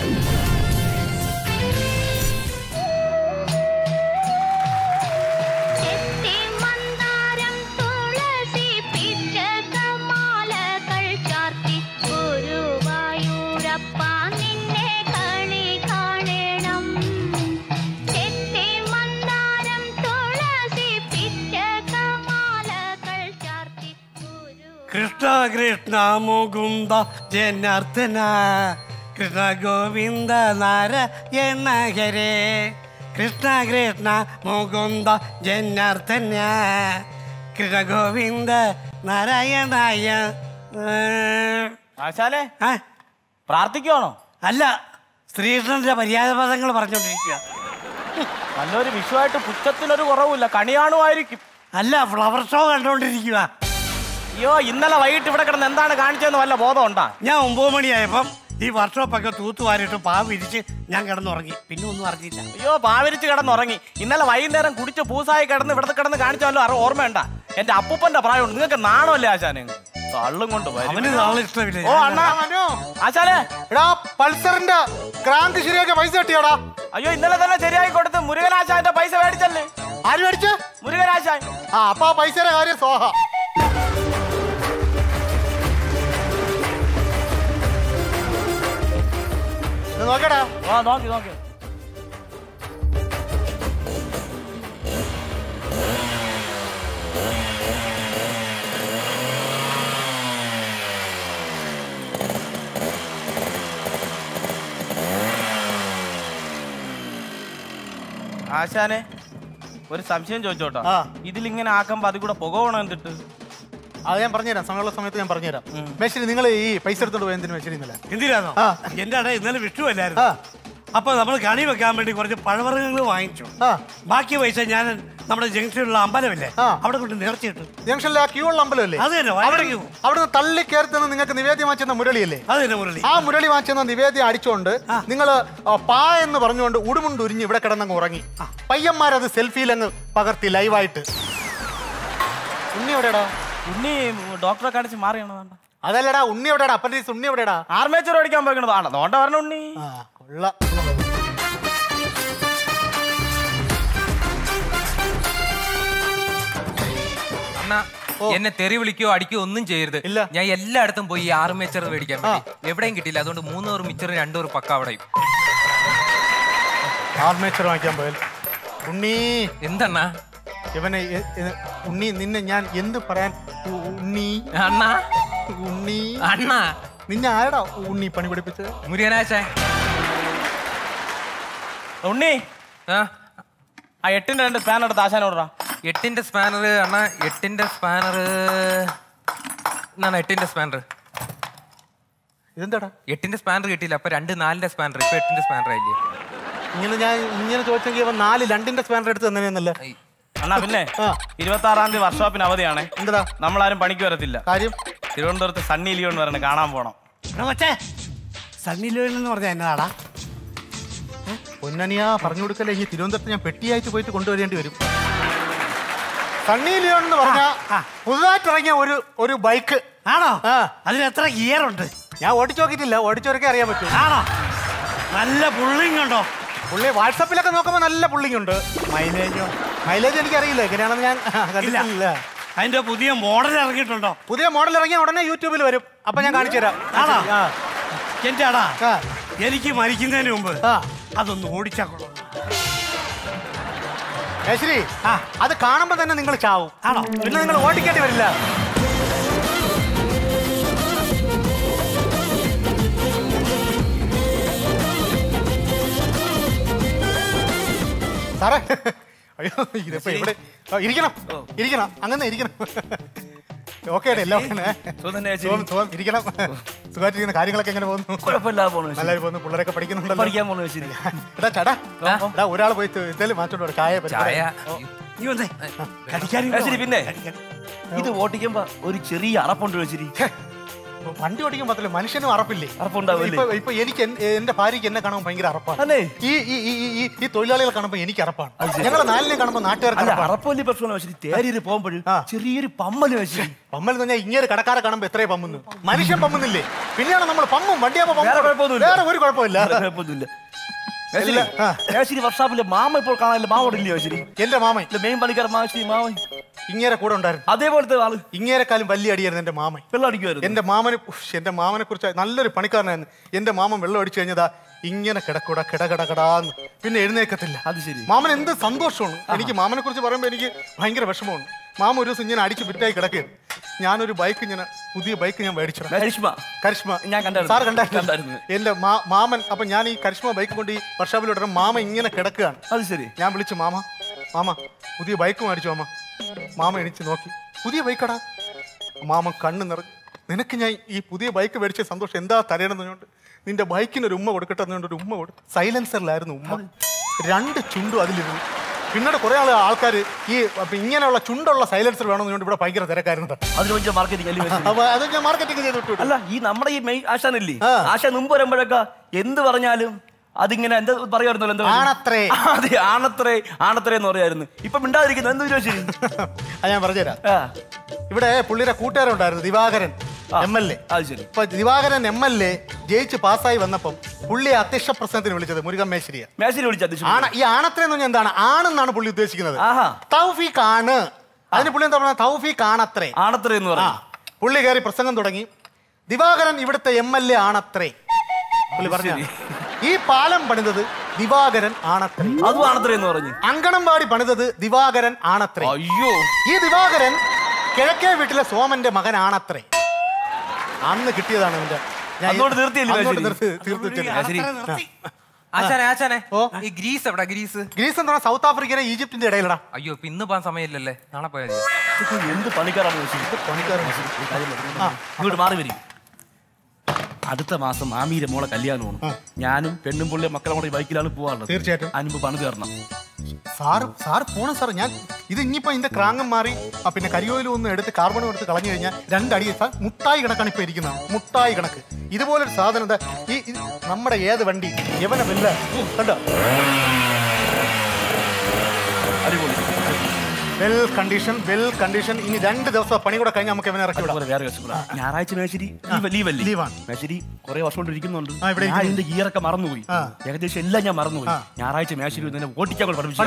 കൃഷ്ണ കൃഷ്ണ മുകുന്ദ ജനാർദ്ദന കൃഷ്ണ ഗോവിന്ദ നാരായണ ഹരേ. കൃഷ്ണ കൃഷ്ണ മുകുന്ദ ജനാർദ്ദന കൃഷ്ണ ഗോവിന്ദ നാരായണായ. ആശാലേ, പ്രാർത്ഥിക്കുവാണോ? അല്ല, ശ്രീകൃഷ്ണന്റെ മര്യാദ പദങ്ങൾ പറഞ്ഞോണ്ടിരിക്കുക. നല്ലൊരു വിഷുവായിട്ട് പുച്ഛത്തിനൊരു കുറവില്ല. കണിയാണുമായിരിക്കും. അല്ല ഫ്ലവർ ഷോ കണ്ടോണ്ടിരിക്കുക. അയ്യോ ഇന്നലെ വൈകിട്ട് ഇവിടെ കിടന്ന് എന്താണ് കാണിച്ചതെന്ന് വല്ല ബോധം ഉണ്ടാ? ഞാൻ 9 മണിയായപ്പം ഈ വർക്ക്ഷോപ്പൊക്കെ തൂത്തുവാരിട്ട് പാവ് വിരിച്ച് ഞാൻ കിടന്നുറങ്ങി. പിന്നെ ഒന്നും അറിഞ്ഞില്ല. അയ്യോ പാവരിച്ച് കിടന്നുറങ്ങി. ഇന്നലെ വൈകുന്നേരം കുടിച്ച് പൂസായി കിടന്ന് ഇവിടെ കിടന്ന് കാണിച്ചല്ലോ ഓർമ്മയുണ്ട? എന്റെ അപ്പൂപ്പന്റെ പ്രായമുണ്ട്. നിങ്ങൾക്ക് നാണമല്ലേ ആശാനെ? തള്ളും കൊണ്ട് അവന് നാളെ ഇഷ്ടമില്ല. ഓ അണ്ണാ ആശാനെ എടാ പൾസറിന്റെ ക്രാങ്ക് ശരിയാക്കിയ പൈസ കിട്ടിയാടാ? അയ്യോ ഇന്നലെ തന്നെ ശരിയാക്കി കൊടുത്ത് മുരുകനാശാന്റെ പൈസ മേടിച്ചല്ലേ? ആര് മേടിച്ചു? മുരുകനാശാൻ. അപ്പൊ ആ പൈസയുടെ കാര്യം സോഹ. നോക്കടാ. നോക്കി നോക്കി. ആശാനെ ഒരു സംശയം ചോദിച്ചോട്ടോ. ഇതിലിങ്ങനെ ആക്കുമ്പോ അതിൽ കൂടെ പുക വേണം എന്നിട്ട്? അത് ഞാൻ പറഞ്ഞുതരാം, സമയമുള്ള സമയത്ത് ഞാൻ പറഞ്ഞുതരാം. മേശ്ശേരി നിങ്ങൾ ഈ പൈസ എടുത്തോണ്ട് പോയി എന്തിനു മേശ്ശേരി? എന്തിനാണോ? എന്റെ അട ഇന്നലെ വിഷു അല്ലായിരുന്നു. അപ്പൊ നമ്മൾ കണി വെക്കാൻ വേണ്ടി കുറച്ച് പഴവർഗ്ഗങ്ങൾ വാങ്ങിച്ചു. ബാക്കി പൈസ ഞാൻ നമ്മുടെ ജംഗ്ഷനിലുള്ള അമ്പലമില്ലേ അവിടെ കൊണ്ട് നേർച്ചയിട്ടു. ജംഗ്ഷനിലെ ആ ക്യൂ ഉള്ള അമ്പലമല്ലേ? അത് തന്നെ. അവിടുന്ന് തള്ളി കയറി നിങ്ങൾക്ക് നിവേദ്യം വാങ്ങിച്ചെന്ന മുരളിയല്ലേ? അത് തന്നെ മുരളി. ആ മുരളി വാങ്ങിച്ചെന്ന നിവേദ്യം അടിച്ചുകൊണ്ട് നിങ്ങൾ പാ എന്ന് പറഞ്ഞുകൊണ്ട് ഉടുമുണ്ട് ഉരിഞ്ഞ് ഇവിടെ കിടന്നങ്ങ് ഉറങ്ങി. പയ്യന്മാരത് സെൽഫിയിലങ്ങ് പകർത്തി ലൈവായിട്ട്. ഉണ്ണി എവിടെടാ? ഉണ്ണി ഡോക്ടറെ കാണിച്ച് മാറിയാണോ? അതല്ലടാ, ഉണ്ണി എവിടെടാ? അപ്പൻഡിക്സ് ഉണ്ണി എവിടെടാ? ആർമേച്ചർ ഓടിക്കാൻ പോയിക്കണതാണ്. അതുകൊണ്ടാ പറഞ്ഞ ഉണ്ണി. അണ്ണാ എന്നെ തെറി വിളിക്കോ അടിക്കോ ഒന്നും ചെയ്യരുത്. ഞാൻ എല്ലായിടത്തും പോയി ആർമേച്ചർ മേടിക്കാൻ വേണ്ടി എവിടെയും കിട്ടിയില്ല. അതുകൊണ്ട് 3 മിച്ചറും 2 പക്ക അവിടെയും. ആർമേച്ചർ വാങ്ങിക്കാൻ പോയാൽ ഉണ്ണി എന്തണ്ണാ? ഇവനെ ഉണ്ണി നിന്നെ ഞാൻ എന്ത് പറയാൻ? ഉണ്ണി അണ്ണാ, ഉണ്ണി അണ്ണാ നിന്നെ ആരടാ ഉണ്ണി പണി പഠിപ്പിച്ചത്? മുരുകനാശാൻ. ഉണ്ണി ആ 8ന്റെ 2 സ്പാനർ എടുത്ത് ആശാനോടാ. 8ന്റെ സ്പാനർ അണ്ണാ, 8ന്റെ സ്പാനർ. എന്നാണ് 8ന്റെ സ്പാനർ. ഇതെന്താടാ? 8ന്റെ സ്പാനർ കിട്ടിയില്ല. അപ്പൊ 2 4ന്റെ സ്പാനർ. ഇപ്പൊ 8ന്റെ സ്പാനർ ആയില്ലേ? ഇങ്ങനെ ചോദിച്ചെങ്കിൽ ഇവൻ 4 2ന്റെ സ്പാനർ എടുത്ത് തന്നെയെന്നല്ലേ? അണ്ണാ പിന്നെ 26-ാം തീയതി വർക്ക്ഷോപ്പിന് അവധിയാണ്. എന്താ? നമ്മളാരും പണിക്ക് വരത്തില്ല. കാര്യം തിരുവനന്തപുരത്ത് സണ്ണി ലിയോൺ വരണ കാണാൻ പോണം. സണ്ണി ലിയോൺ എന്ന് പറഞ്ഞാൽ എന്നതാടാ? പൊന്നനിയാ പറഞ്ഞു കൊടുക്കല്ലേ. ഇനി തിരുവനന്തപുരത്ത് ഞാൻ പെട്ടിയായിട്ട് പോയിട്ട് കൊണ്ടുവരേണ്ടി വരും. സണ്ണി ലിയോൺ എന്ന് പറഞ്ഞാൽ പുതുതായിട്ട് ഇറങ്ങിയ ഒരു ബൈക്ക് ആണോ? അതിന് എത്ര ഗിയർ ഉണ്ട്? ഞാൻ ഓടിച്ചു നോക്കിയിട്ടില്ല. ഓടിച്ചവരൊക്കെ അറിയാൻ പറ്റും. ആണോ? നല്ല പുള്ളിങ് ഉണ്ടോ? പുള്ളി വാട്സപ്പിലൊക്കെ നോക്കുമ്പോൾ നല്ല പുള്ളിങ് ഉണ്ട്. മൈലേജ് എനിക്കറിയില്ല, എങ്ങനെയാണെന്ന് ഞാൻ കണ്ടിട്ടില്ല. അതിന്റെ പുതിയ മോഡൽ ഇറങ്ങിയിട്ടുണ്ടോ? പുതിയ മോഡൽ ഇറങ്ങിയ ഉടനെ യൂട്യൂബിൽ വരും. അപ്പൊ ഞാൻ കാണിച്ചു തരാം. എന്റെ അടാ, എനിക്ക് മരിക്കുന്നതിന് മുമ്പ് അതൊന്ന് ഓടിച്ചാ കൊള്ളാം. ശരി, അത് കാണുമ്പോ തന്നെ നിങ്ങൾ ചാവും. ആണോ? പിന്നെ നിങ്ങൾ ഓടിക്കേണ്ടി വരില്ല. സാറേ, അയ്യോ ഇതിപ്പോ ഇവിടെ ഇരിക്കണം അങ്ങനെ ഇരിക്കണം. ഓക്കെ എല്ലാം ഇരിക്കണം. സുഖമായിട്ടിരിക്കുന്ന കാര്യങ്ങളൊക്കെ എങ്ങനെ പോകുന്നു? നല്ലതായി പോകുന്നു. പിള്ളേരൊക്കെ പഠിക്കുന്നുണ്ടല്ലോ. ചേട്ടാ ഒരാൾ പോയി എന്തേലും മാറ്റോണ്ട് ചായ. പിന്നെ ഇത് ഓട്ടിക്കുമ്പോ ഒരു ചെറിയ അറപ്പുണ്ട് വെച്ചിരി. വണ്ടി ഓടിക്കാൻ പറ്റില്ല, മനുഷ്യനും അറപ്പില്ലേ? ഇപ്പൊ എനിക്ക് എന്റെ ഭാര്യക്ക് എന്നെ കാണുമ്പോൾ ഭയങ്കര അറപ്പാണ്. ഈ തൊഴിലാളികളെ കാണുമ്പോൾ എനിക്ക് അറപ്പാണ്. ഞങ്ങളെ നാലിനെ കാണുമ്പോൾ നാട്ടുകാർക്ക് അറപ്പല്ലി പ്രശ്നം തേരിയിൽ പോകുമ്പോൾ ചെറിയൊരു പമ്മല് വെച്ച്. പമ്മൽ എന്ന് പറഞ്ഞാൽ ഇങ്ങനെ കടക്കാരെ കാണുമ്പോൾ എത്രയോ പമ്മുന്നു. മനുഷ്യൻ പമ്മുന്നില്ലേ? പിന്നെയാണ് നമ്മൾ പമ്മും വണ്ടിയാകുമ്പോൾ വേറെ ഒരു കുഴപ്പമില്ല. വർഷാപ്പിലെ മാമ ഇപ്പോൾ കാണാനില്ല. മാവോടില്ലയോ ശരി? എന്റെ മാമൻ മെയിൻ പണിക്കാരൻ മാമൻ ഇങ്ങേരെ കൂടെ ഉണ്ടായിരുന്നു. അതേപോലത്തെ ആള് ഇങ്ങേരെക്കാളും വലിയ അടിയായിരുന്നു എന്റെ മാമൻ. വെള്ളം അടിക്കുമായിരുന്നു. എന്റെ മാമനെ കുറിച്ച് നല്ലൊരു പണിക്കാരനായിരുന്നു. എന്റെ മാമൻ വെള്ളം അടിച്ചു കഴിഞ്ഞതാ ഇങ്ങനെ കിടക്കൂടാ കിടകിടകടാന്ന് പിന്നെ എഴുന്നേക്കത്തില്ല. അത് ശരി. മാമൻ എന്ത് സന്തോഷമാണ്. എനിക്ക് മാമനെ കുറിച്ച് പറയുമ്പോൾ എനിക്ക് ഭയങ്കര വിഷമമാണ്. മാമ ഒരു ദിവസം ഇങ്ങനെ അടിച്ച് ബിറ്റായി കിടക്കുകയാണ്. ഞാനൊരു ബൈക്ക് പുതിയ ബൈക്ക് ഞാൻ മേടിച്ചു. കരിഷ്മ സാർ കണ്ടായിരുന്നു എന്റെ മാമൻ. അപ്പൊ ഞാൻ ഈ കരിഷ്മ ബൈക്ക് കൊണ്ട് ഈ വർഷാപ്പിലോട്ട് മാമ ഇങ്ങനെ കിടക്കുകയാണ്. അത് ശരി. ഞാൻ വിളിച്ചു, മാമ പുതിയ ബൈക്ക് മേടിച്ചു. മാമ എണിച്ച് നോക്കി, പുതിയ ബൈക്കടാ. മാമൻ കണ്ണ് നിറഞ്ഞു. നിനക്ക് ഞാൻ ഈ പുതിയ ബൈക്ക് മേടിച്ച സന്തോഷം എന്താ തരണമെന്ന് പറഞ്ഞുകൊണ്ട് നിന്റെ ബൈക്കിനൊരു ഉമ്മ കൊടുക്കട്ടെ എന്നുകൊണ്ട് ഒരു ഉമ്മ കൊടുത്തു. സൈലൻസറിലായിരുന്നു ഉമ്മ. 2 ചുണ്ടും അതിലിരുന്നു. പിന്നീട് കുറെ ആൾക്കാർ ഈ ഇങ്ങനെയുള്ള ചുണ്ടുള്ള സൈലൻസർ വേണമെന്ന് ഇവിടെ ഭയങ്കര തിരക്കായിരുന്നു. അതിന് മാർക്കറ്റിംഗ് അത് ഞാൻ മാർക്കറ്റിംഗ് ചെയ്തിട്ടു. അല്ല ഈ നമ്മുടെ ഈ മെയ് ആശാനല്ലേ, ആശാൻ മുമ്പ് വരുമ്പോഴൊക്കെ എന്ത് പറഞ്ഞാലും അതിങ്ങനെ എന്താ പറയുമായിരുന്നല്ലോ, എന്താ ആണത്രേ, അതെ ആണത്രേ ആണത്രേ എന്ന് പറയായിരുന്നു. ഇപ്പൊ മിണ്ടാതിരിക്കുന്നു എന്ത് ചോദിച്ചു? അത് ഞാൻ പറഞ്ഞുതരാം. ഇവിടെ പുള്ളിയുടെ കൂട്ടുകാരുണ്ടായിരുന്നു ദിവാകരൻ MLA. ഇപ്പൊ ദിവാകരൻ MLA ജയിച്ച് പാസ്സായി വന്നപ്പം പുള്ളി അധ്യക്ഷ പ്രസംഗത്തിന് വിളിച്ചത് മുരുകൻ മേശ്ശേരിയെ. ഈ ആണത്രേ എന്ന് പറഞ്ഞാൽ എന്താണ്? ആണെന്നാണ് പുള്ളി ഉദ്ദേശിക്കുന്നത്. തൗഫീഖ് ആണ്. അതിന് പുള്ളി എന്താ പറയുക? തൗഫീഖ് ആണത്രേ. ആണത്രേ എന്ന് പറയാം. പുള്ളി കയറി പ്രസംഗം തുടങ്ങി. ദിവാകരൻ ഇവിടുത്തെ MLA ആണത്രേ. പുള്ളി പറഞ്ഞു ഈ പാലം പണിതത് ദിവാകരൻ ആണത്രേ. അതും ആണത്രേ എന്ന് പറഞ്ഞു. അങ്കണംവാടി പണിതത് ദിവാകരൻ ആണത്രേ. അയ്യോ, ഈ ദിവാകരൻ കിഴക്കേ വീട്ടിലെ സോമന്റെ മകൻ ആണത്രേ. അന്ന് കിട്ടിയതാണ് അവന്റെ. ഗ്രീസ് എന്താ? സൗത്ത് ആഫ്രിക്കയിലെ ഈജിപ്തിന്റെ ഇടയിലടാ. അയ്യോ, ഇന്ന് പോകാൻ സമയമില്ലല്ലേ, നാളെ പോയാൽ എന്ത് പണിക്കാരാണ്. ഇങ്ങോട്ട് മാറി വരും. അടുത്ത മാസം ആമീരെ മോളെ കല്യാണമാണ്. ഞാനും പെണ്ണും പുള്ളി മക്കളെ കൂടെ ബൈക്കിലാണ് പോവാറുള്ളത്. തീർച്ചയായിട്ടും അതിന് പണി തീർണം. സാർ പോണം സാർ. ഞാൻ ഇത് ഇനിയിപ്പോ ഇതിന്റെ ക്രാങ്ങം മാറി പിന്നെ കരിയോയിലും ഒന്ന് എടുത്ത് കാർബണും എടുത്ത് കളഞ്ഞു കഴിഞ്ഞാൽ 2 അടി മുട്ടായി കണക്കാണ് ഇപ്പൊ ഇരിക്കുന്നത്. മുട്ടായി കണക്ക് ഇതുപോലൊരു സാധനം എന്താ ഈ നമ്മുടെ ഏത് വണ്ടി യവന വല്ല കണ്ടോ? അടിപൊളി, വെൽ കണ്ടീഷൻ. ഇനി 2 ദിവസം പണി കൂടെ കഴിഞ്ഞാൽ നമുക്ക് ഇവനെ ഇറക്കി വിടാം. ഞായറാഴ്ച മേശരി ലീവാണ്. മേശരി കുറെ വർഷം കൊണ്ട് ഇരിക്കുന്നുണ്ട്. ഇതിന്റെ ഗിയറൊക്കെ മറന്നുപോയി, ഏകദേശം എല്ലാം ഞാൻ മറന്നുപോയി. ഞായറാഴ്ച മേശരി ഓടിക്കാൻ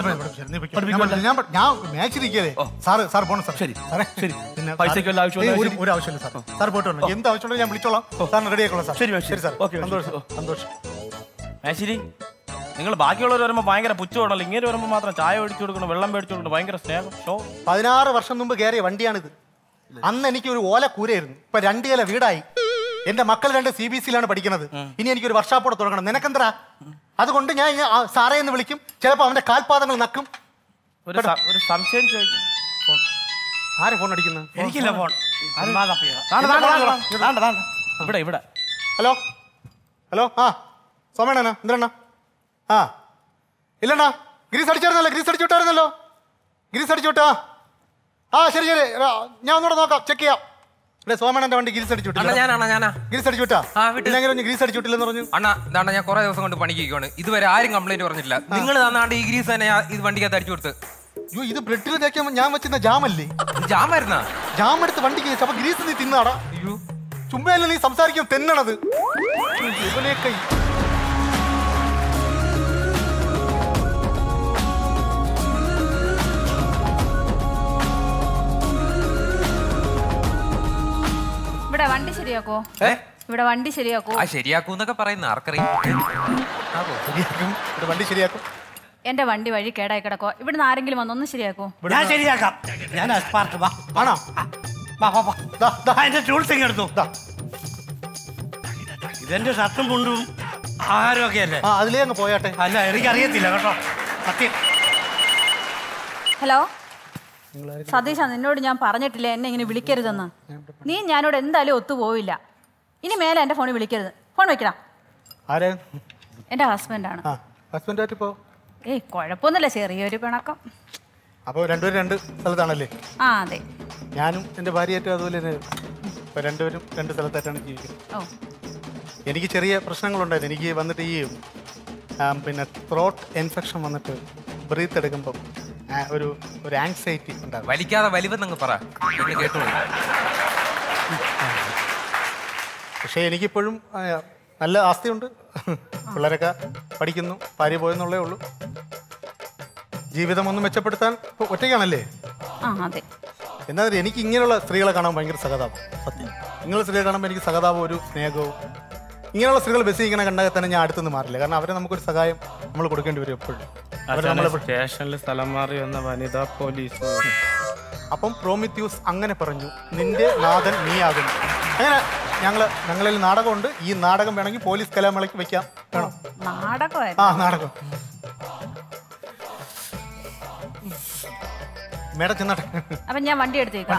ഞാൻ മേശരിക്കല്ലേ സാർ പോണം സാർ. ശരി ശരി. പിന്നെ പൈസയ്ക്ക് വല്ല ആവശ്യം ഒരു ആവശ്യമില്ല സാർ. സാർ പോയിട്ട് എന്ത് ആവശ്യമുണ്ടോ ഞാൻ വിളിച്ചോളാം. സാറിന് റെഡി ആയിക്കോളാം സാർ. ശരി സാർ. ഓക്കെ, സന്തോഷം. മേശരി, നിങ്ങൾ ബാക്കിയുള്ളവർ വരുമ്പോൾ ഭയങ്കര പുച്ഛമാണല്ലോ, ഇങ്ങനെ വരുമ്പോൾ മാത്രം ചായ മേടിച്ചു കൊടുക്കണം, വെള്ളം മേടിച്ചു കൊടുക്കണം, ഭയങ്കര സ്നേഹം. 16 വർഷം മുമ്പ് കയറിയ വണ്ടിയാണിത്. അന്ന് എനിക്ക് ഒരു ഓല കൂരയായിരുന്നു, ഇപ്പൊ 2 ഇല വീടായി. എന്റെ മക്കൾ 2 CBSE-ലാണ് പഠിക്കുന്നത്. ഇനി എനിക്കൊരു വർഷാപ്പോടെ തുടങ്ങണം. നിനക്കെന്തരാ? അതുകൊണ്ട് ഞാൻ സാറേ എന്ന് വിളിക്കും. ചിലപ്പോ അവന്റെ കാൽപാദങ്ങൾ നക്കും. ഒരു സംശയം ചോദിക്കും. ആരെ ഫോൺ അടിക്കുന്നത്? എനിക്കില്ല ഫോൺ. ഇവിടെ. ഹലോ സോമേണ എന്തിനാ? ഇല്ലണ്ണാ, ഗ്രീസ് അടിച്ചായിരുന്നല്ലോ. ഗ്രീസ് അടിച്ചു വിട്ടാ. ശരി. ഞാൻ ഒന്നുകൂടെ നോക്കാം, ചെക്ക് ചെയ്യാം. ഇവിടെ സോമേണന്റെ വണ്ടി ഗ്രീസ് അടിച്ചു വിട്ടാ. ഗ്രീസ് അടിച്ചു വിട്ടാ? ഗ്രീസ് അടിച്ചു വിട്ടില്ലെന്ന് പറഞ്ഞു. അണ്ണാ ഞാൻ കുറെ ദിവസം കൊണ്ട് പണിക്കുകയാണ്, ഇതുവരെ ആരും കംപ്ലൈന്റ് പറഞ്ഞില്ല. നിങ്ങൾ തന്നാണ്ട് ഈ ഗ്രീസ് തന്നെ ഇത് വണ്ടിക്കകത്ത് അടിച്ചു കൊടുത്ത്. അയ്യോ, ഇത് ബ്രെഡിൽ തേക്കാൻ ഞാൻ വെച്ചിരുന്ന ജാമല്ലേ? ജാമായിരുന്നാ? ജാം എടുത്ത് വണ്ടിക്ക് അപ്പൊ ഗ്രീസ് നീ തിന്നാടാ. അയ്യോ, ചുമ്മയല്ല നീ സംസാരിക്കും, തെന്നണത് ഇവനെയൊക്കെ. ഇവിടെ വണ്ടി ശരിയാക്കോ? ഇവിടെ വണ്ടി ശരിയാക്കോ? ശരിയാക്കൂന്നൊക്കെ പറയുന്ന ആർക്കറിയാം. വണ്ടി ശരിയാക്കും. എന്റെ വണ്ടി വഴി കേടായി കിടക്കോ. ഇവിടുന്ന് ആരെങ്കിലും വന്നൊന്ന് ശരിയാക്കോ? ഞാൻ ശരിയാക്കാം. ഞാൻ എടുത്തു. ഇതെന്റെ ഷർട്ടും മുണ്ടും ആഹാരമൊക്കെ അല്ലേ? അതിലേ അങ്ങ് പോയാട്ടെ. അല്ല, എനിക്കറിയത്തില്ല കേട്ടോ, സത്യം. ഹലോ സതീഷ, നിന്നോട് ഞാൻ പറഞ്ഞിട്ടില്ല എന്നെ ഇങ്ങനെ വിളിക്കരുതെന്ന്. നീ ഞാനോട് എന്തായാലും ഒത്തുപോവില്ല. ഇനി മേലെ എന്റെ ഫോണിൽ വിളിക്കരുത്. ഫോൺ വെക്കണം. എന്റെ ഹസ്ബൻഡാണ്. കുഴപ്പമൊന്നുമില്ല, ചെറിയൊരു പിണക്കം. അപ്പൊ രണ്ടുപേരും 2 സ്ഥലത്താണല്ലേ? അതെ. ഞാനും എന്റെ ഭാര്യയായിട്ടും അതുപോലെ തന്നെ. രണ്ടുപേരും 2 സ്ഥലത്തായിട്ടാണ് ജീവിക്കുന്നത്. എനിക്ക് ചെറിയ പ്രശ്നങ്ങളുണ്ടായിരുന്നു. എനിക്ക് വന്നിട്ട് ഈ പിന്നെ ത്രോട്ട് ഇൻഫെക്ഷൻ വന്നിട്ട് ബ്രീത്ത് എടുക്കുമ്പോൾ ഒരു ആങ്സൈറ്റി ഉണ്ടാകും. വലിക്കാതെ വലിവെന്നങ്ങ് പറ, കേട്ടോളൂ. പക്ഷേ എനിക്കിപ്പോഴും നല്ല ആസ്തിയുണ്ട്. പിള്ളേരൊക്കെ പഠിക്കുന്നു, ഭാര്യ പോയെന്നുള്ളേ ഉള്ളൂ. ജീവിതം ഒന്ന് മെച്ചപ്പെടുത്താൻ ഒറ്റയ്ക്കാണല്ലേ? എന്നാലും എനിക്ക് ഇങ്ങനെയുള്ള സ്ത്രീകളെ കാണാൻ ഭയങ്കര സഹതാപം. സത്യം, ഇങ്ങനെയുള്ള സ്ത്രീകളെ കാണുമ്പോൾ എനിക്ക് സഹതാപം, ഒരു സ്നേഹവും. ഇങ്ങനെയുള്ള സ്ത്രീകൾ ബസ് ഇങ്ങനെ കണ്ടാൽ തന്നെ ഞാൻ അടുത്തുനിന്ന് മാറില്ല. കാരണം അവരെ നമുക്കൊരു സഹായം നമ്മൾ കൊടുക്കേണ്ടി വരും എപ്പോഴും. സ്റ്റേഷനിൽ സ്ഥലം മാറി വന്ന വനിതാ പോലീസ്. അപ്പം പ്രോമിത്യൂസ് അങ്ങനെ പറഞ്ഞു, നിന്റെ നാഥൻ നീയാകുന്നു. അങ്ങനെ ഞങ്ങളിൽ നാടകമുണ്ട്. ഈ നാടകം വേണമെങ്കിൽ പോലീസ് കലാമേളയ്ക്ക് വെക്കാം. വേണം? നാടകം. മേഡം ചെന്നാട്ടെ. അപ്പൊ ഞാൻ വണ്ടി എടുത്തേക്കാം.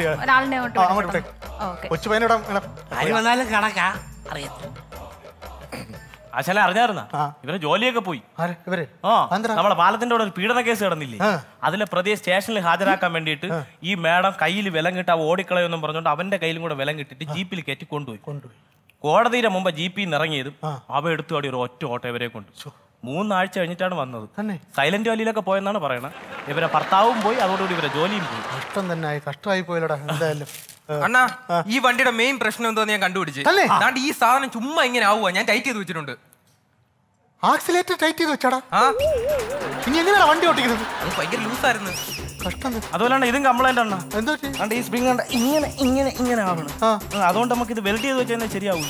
കൊച്ചു പയ്യനോടാ. വന്നാലും കണക്കാ അറിയത്തില്ല. ആശാനെ അറിഞ്ഞായിരുന്ന ഇവരെ ജോലിയൊക്കെ പോയി. നമ്മളെ പാലത്തിന്റെ കൂടെ ഒരു പീഡന കേസ് കിടന്നില്ലേ, അതിലെ പ്രതിയെ സ്റ്റേഷനിൽ ഹാജരാക്കാൻ വേണ്ടിയിട്ട് ഈ മേഡം കയ്യിൽ വിലം കിട്ടി അവ ഓടിക്കളയൊന്നും പറഞ്ഞുകൊണ്ട് അവന്റെ കയ്യിലും കൂടെ വിലം കിട്ടിട്ട് ജീപ്പിൽ കയറ്റി കൊണ്ടുപോയി. കോടതിയുടെ മുമ്പ് ജീപ്പിൽ നിന്ന് ഇറങ്ങിയതും അവ എടുത്തു ആടി ഒരു ഒറ്റ ഓട്ടോ ഇവരെ കൊണ്ട് 3 ആഴ്ച കഴിഞ്ഞിട്ടാണ് വന്നത്. സൈലന്റ് വാലിയിലൊക്കെ പോയെന്നാണ് പറയണത്. ഇവരെ ഭർത്താവും പോയി, അതോടുകൂടി ഇവരെ ജോലിയും പോയി. കഷ്ടമായി പോയല്ലോടാ. എന്തായാലും അണ്ണാ ഈ വണ്ടിയുടെ മെയിൻ പ്രശ്നം എന്തോന്ന് ഞാൻ കണ്ടുപിടിച്ചു. ഈ സാധനം ചുമ്മാ ഇങ്ങനെ ആവുക. ഞാൻ ടൈറ്റ് ചെയ്ത് വെച്ചിട്ടുണ്ട്. ആക്സിലേറ്റർ ടൈറ്റ് ചെയ്ത് വെച്ചാടാ. ഇനി എങ്ങനെയാണ് വണ്ടി ഓട്ടിക്കുന്നത്? ഭയങ്കര ലൂസായിരുന്നു. അതുപോലെ ഇതും കംപ്ലൈന്റ് ആണ്. ഈ സ്പ്രിംഗ് ഇങ്ങനെ ഇങ്ങനെ ഇങ്ങനെ ആവണം. അതുകൊണ്ട് നമുക്ക് ഇത് വെൽഡ് ചെയ്ത് വെച്ചാൽ ശരിയാവൂല.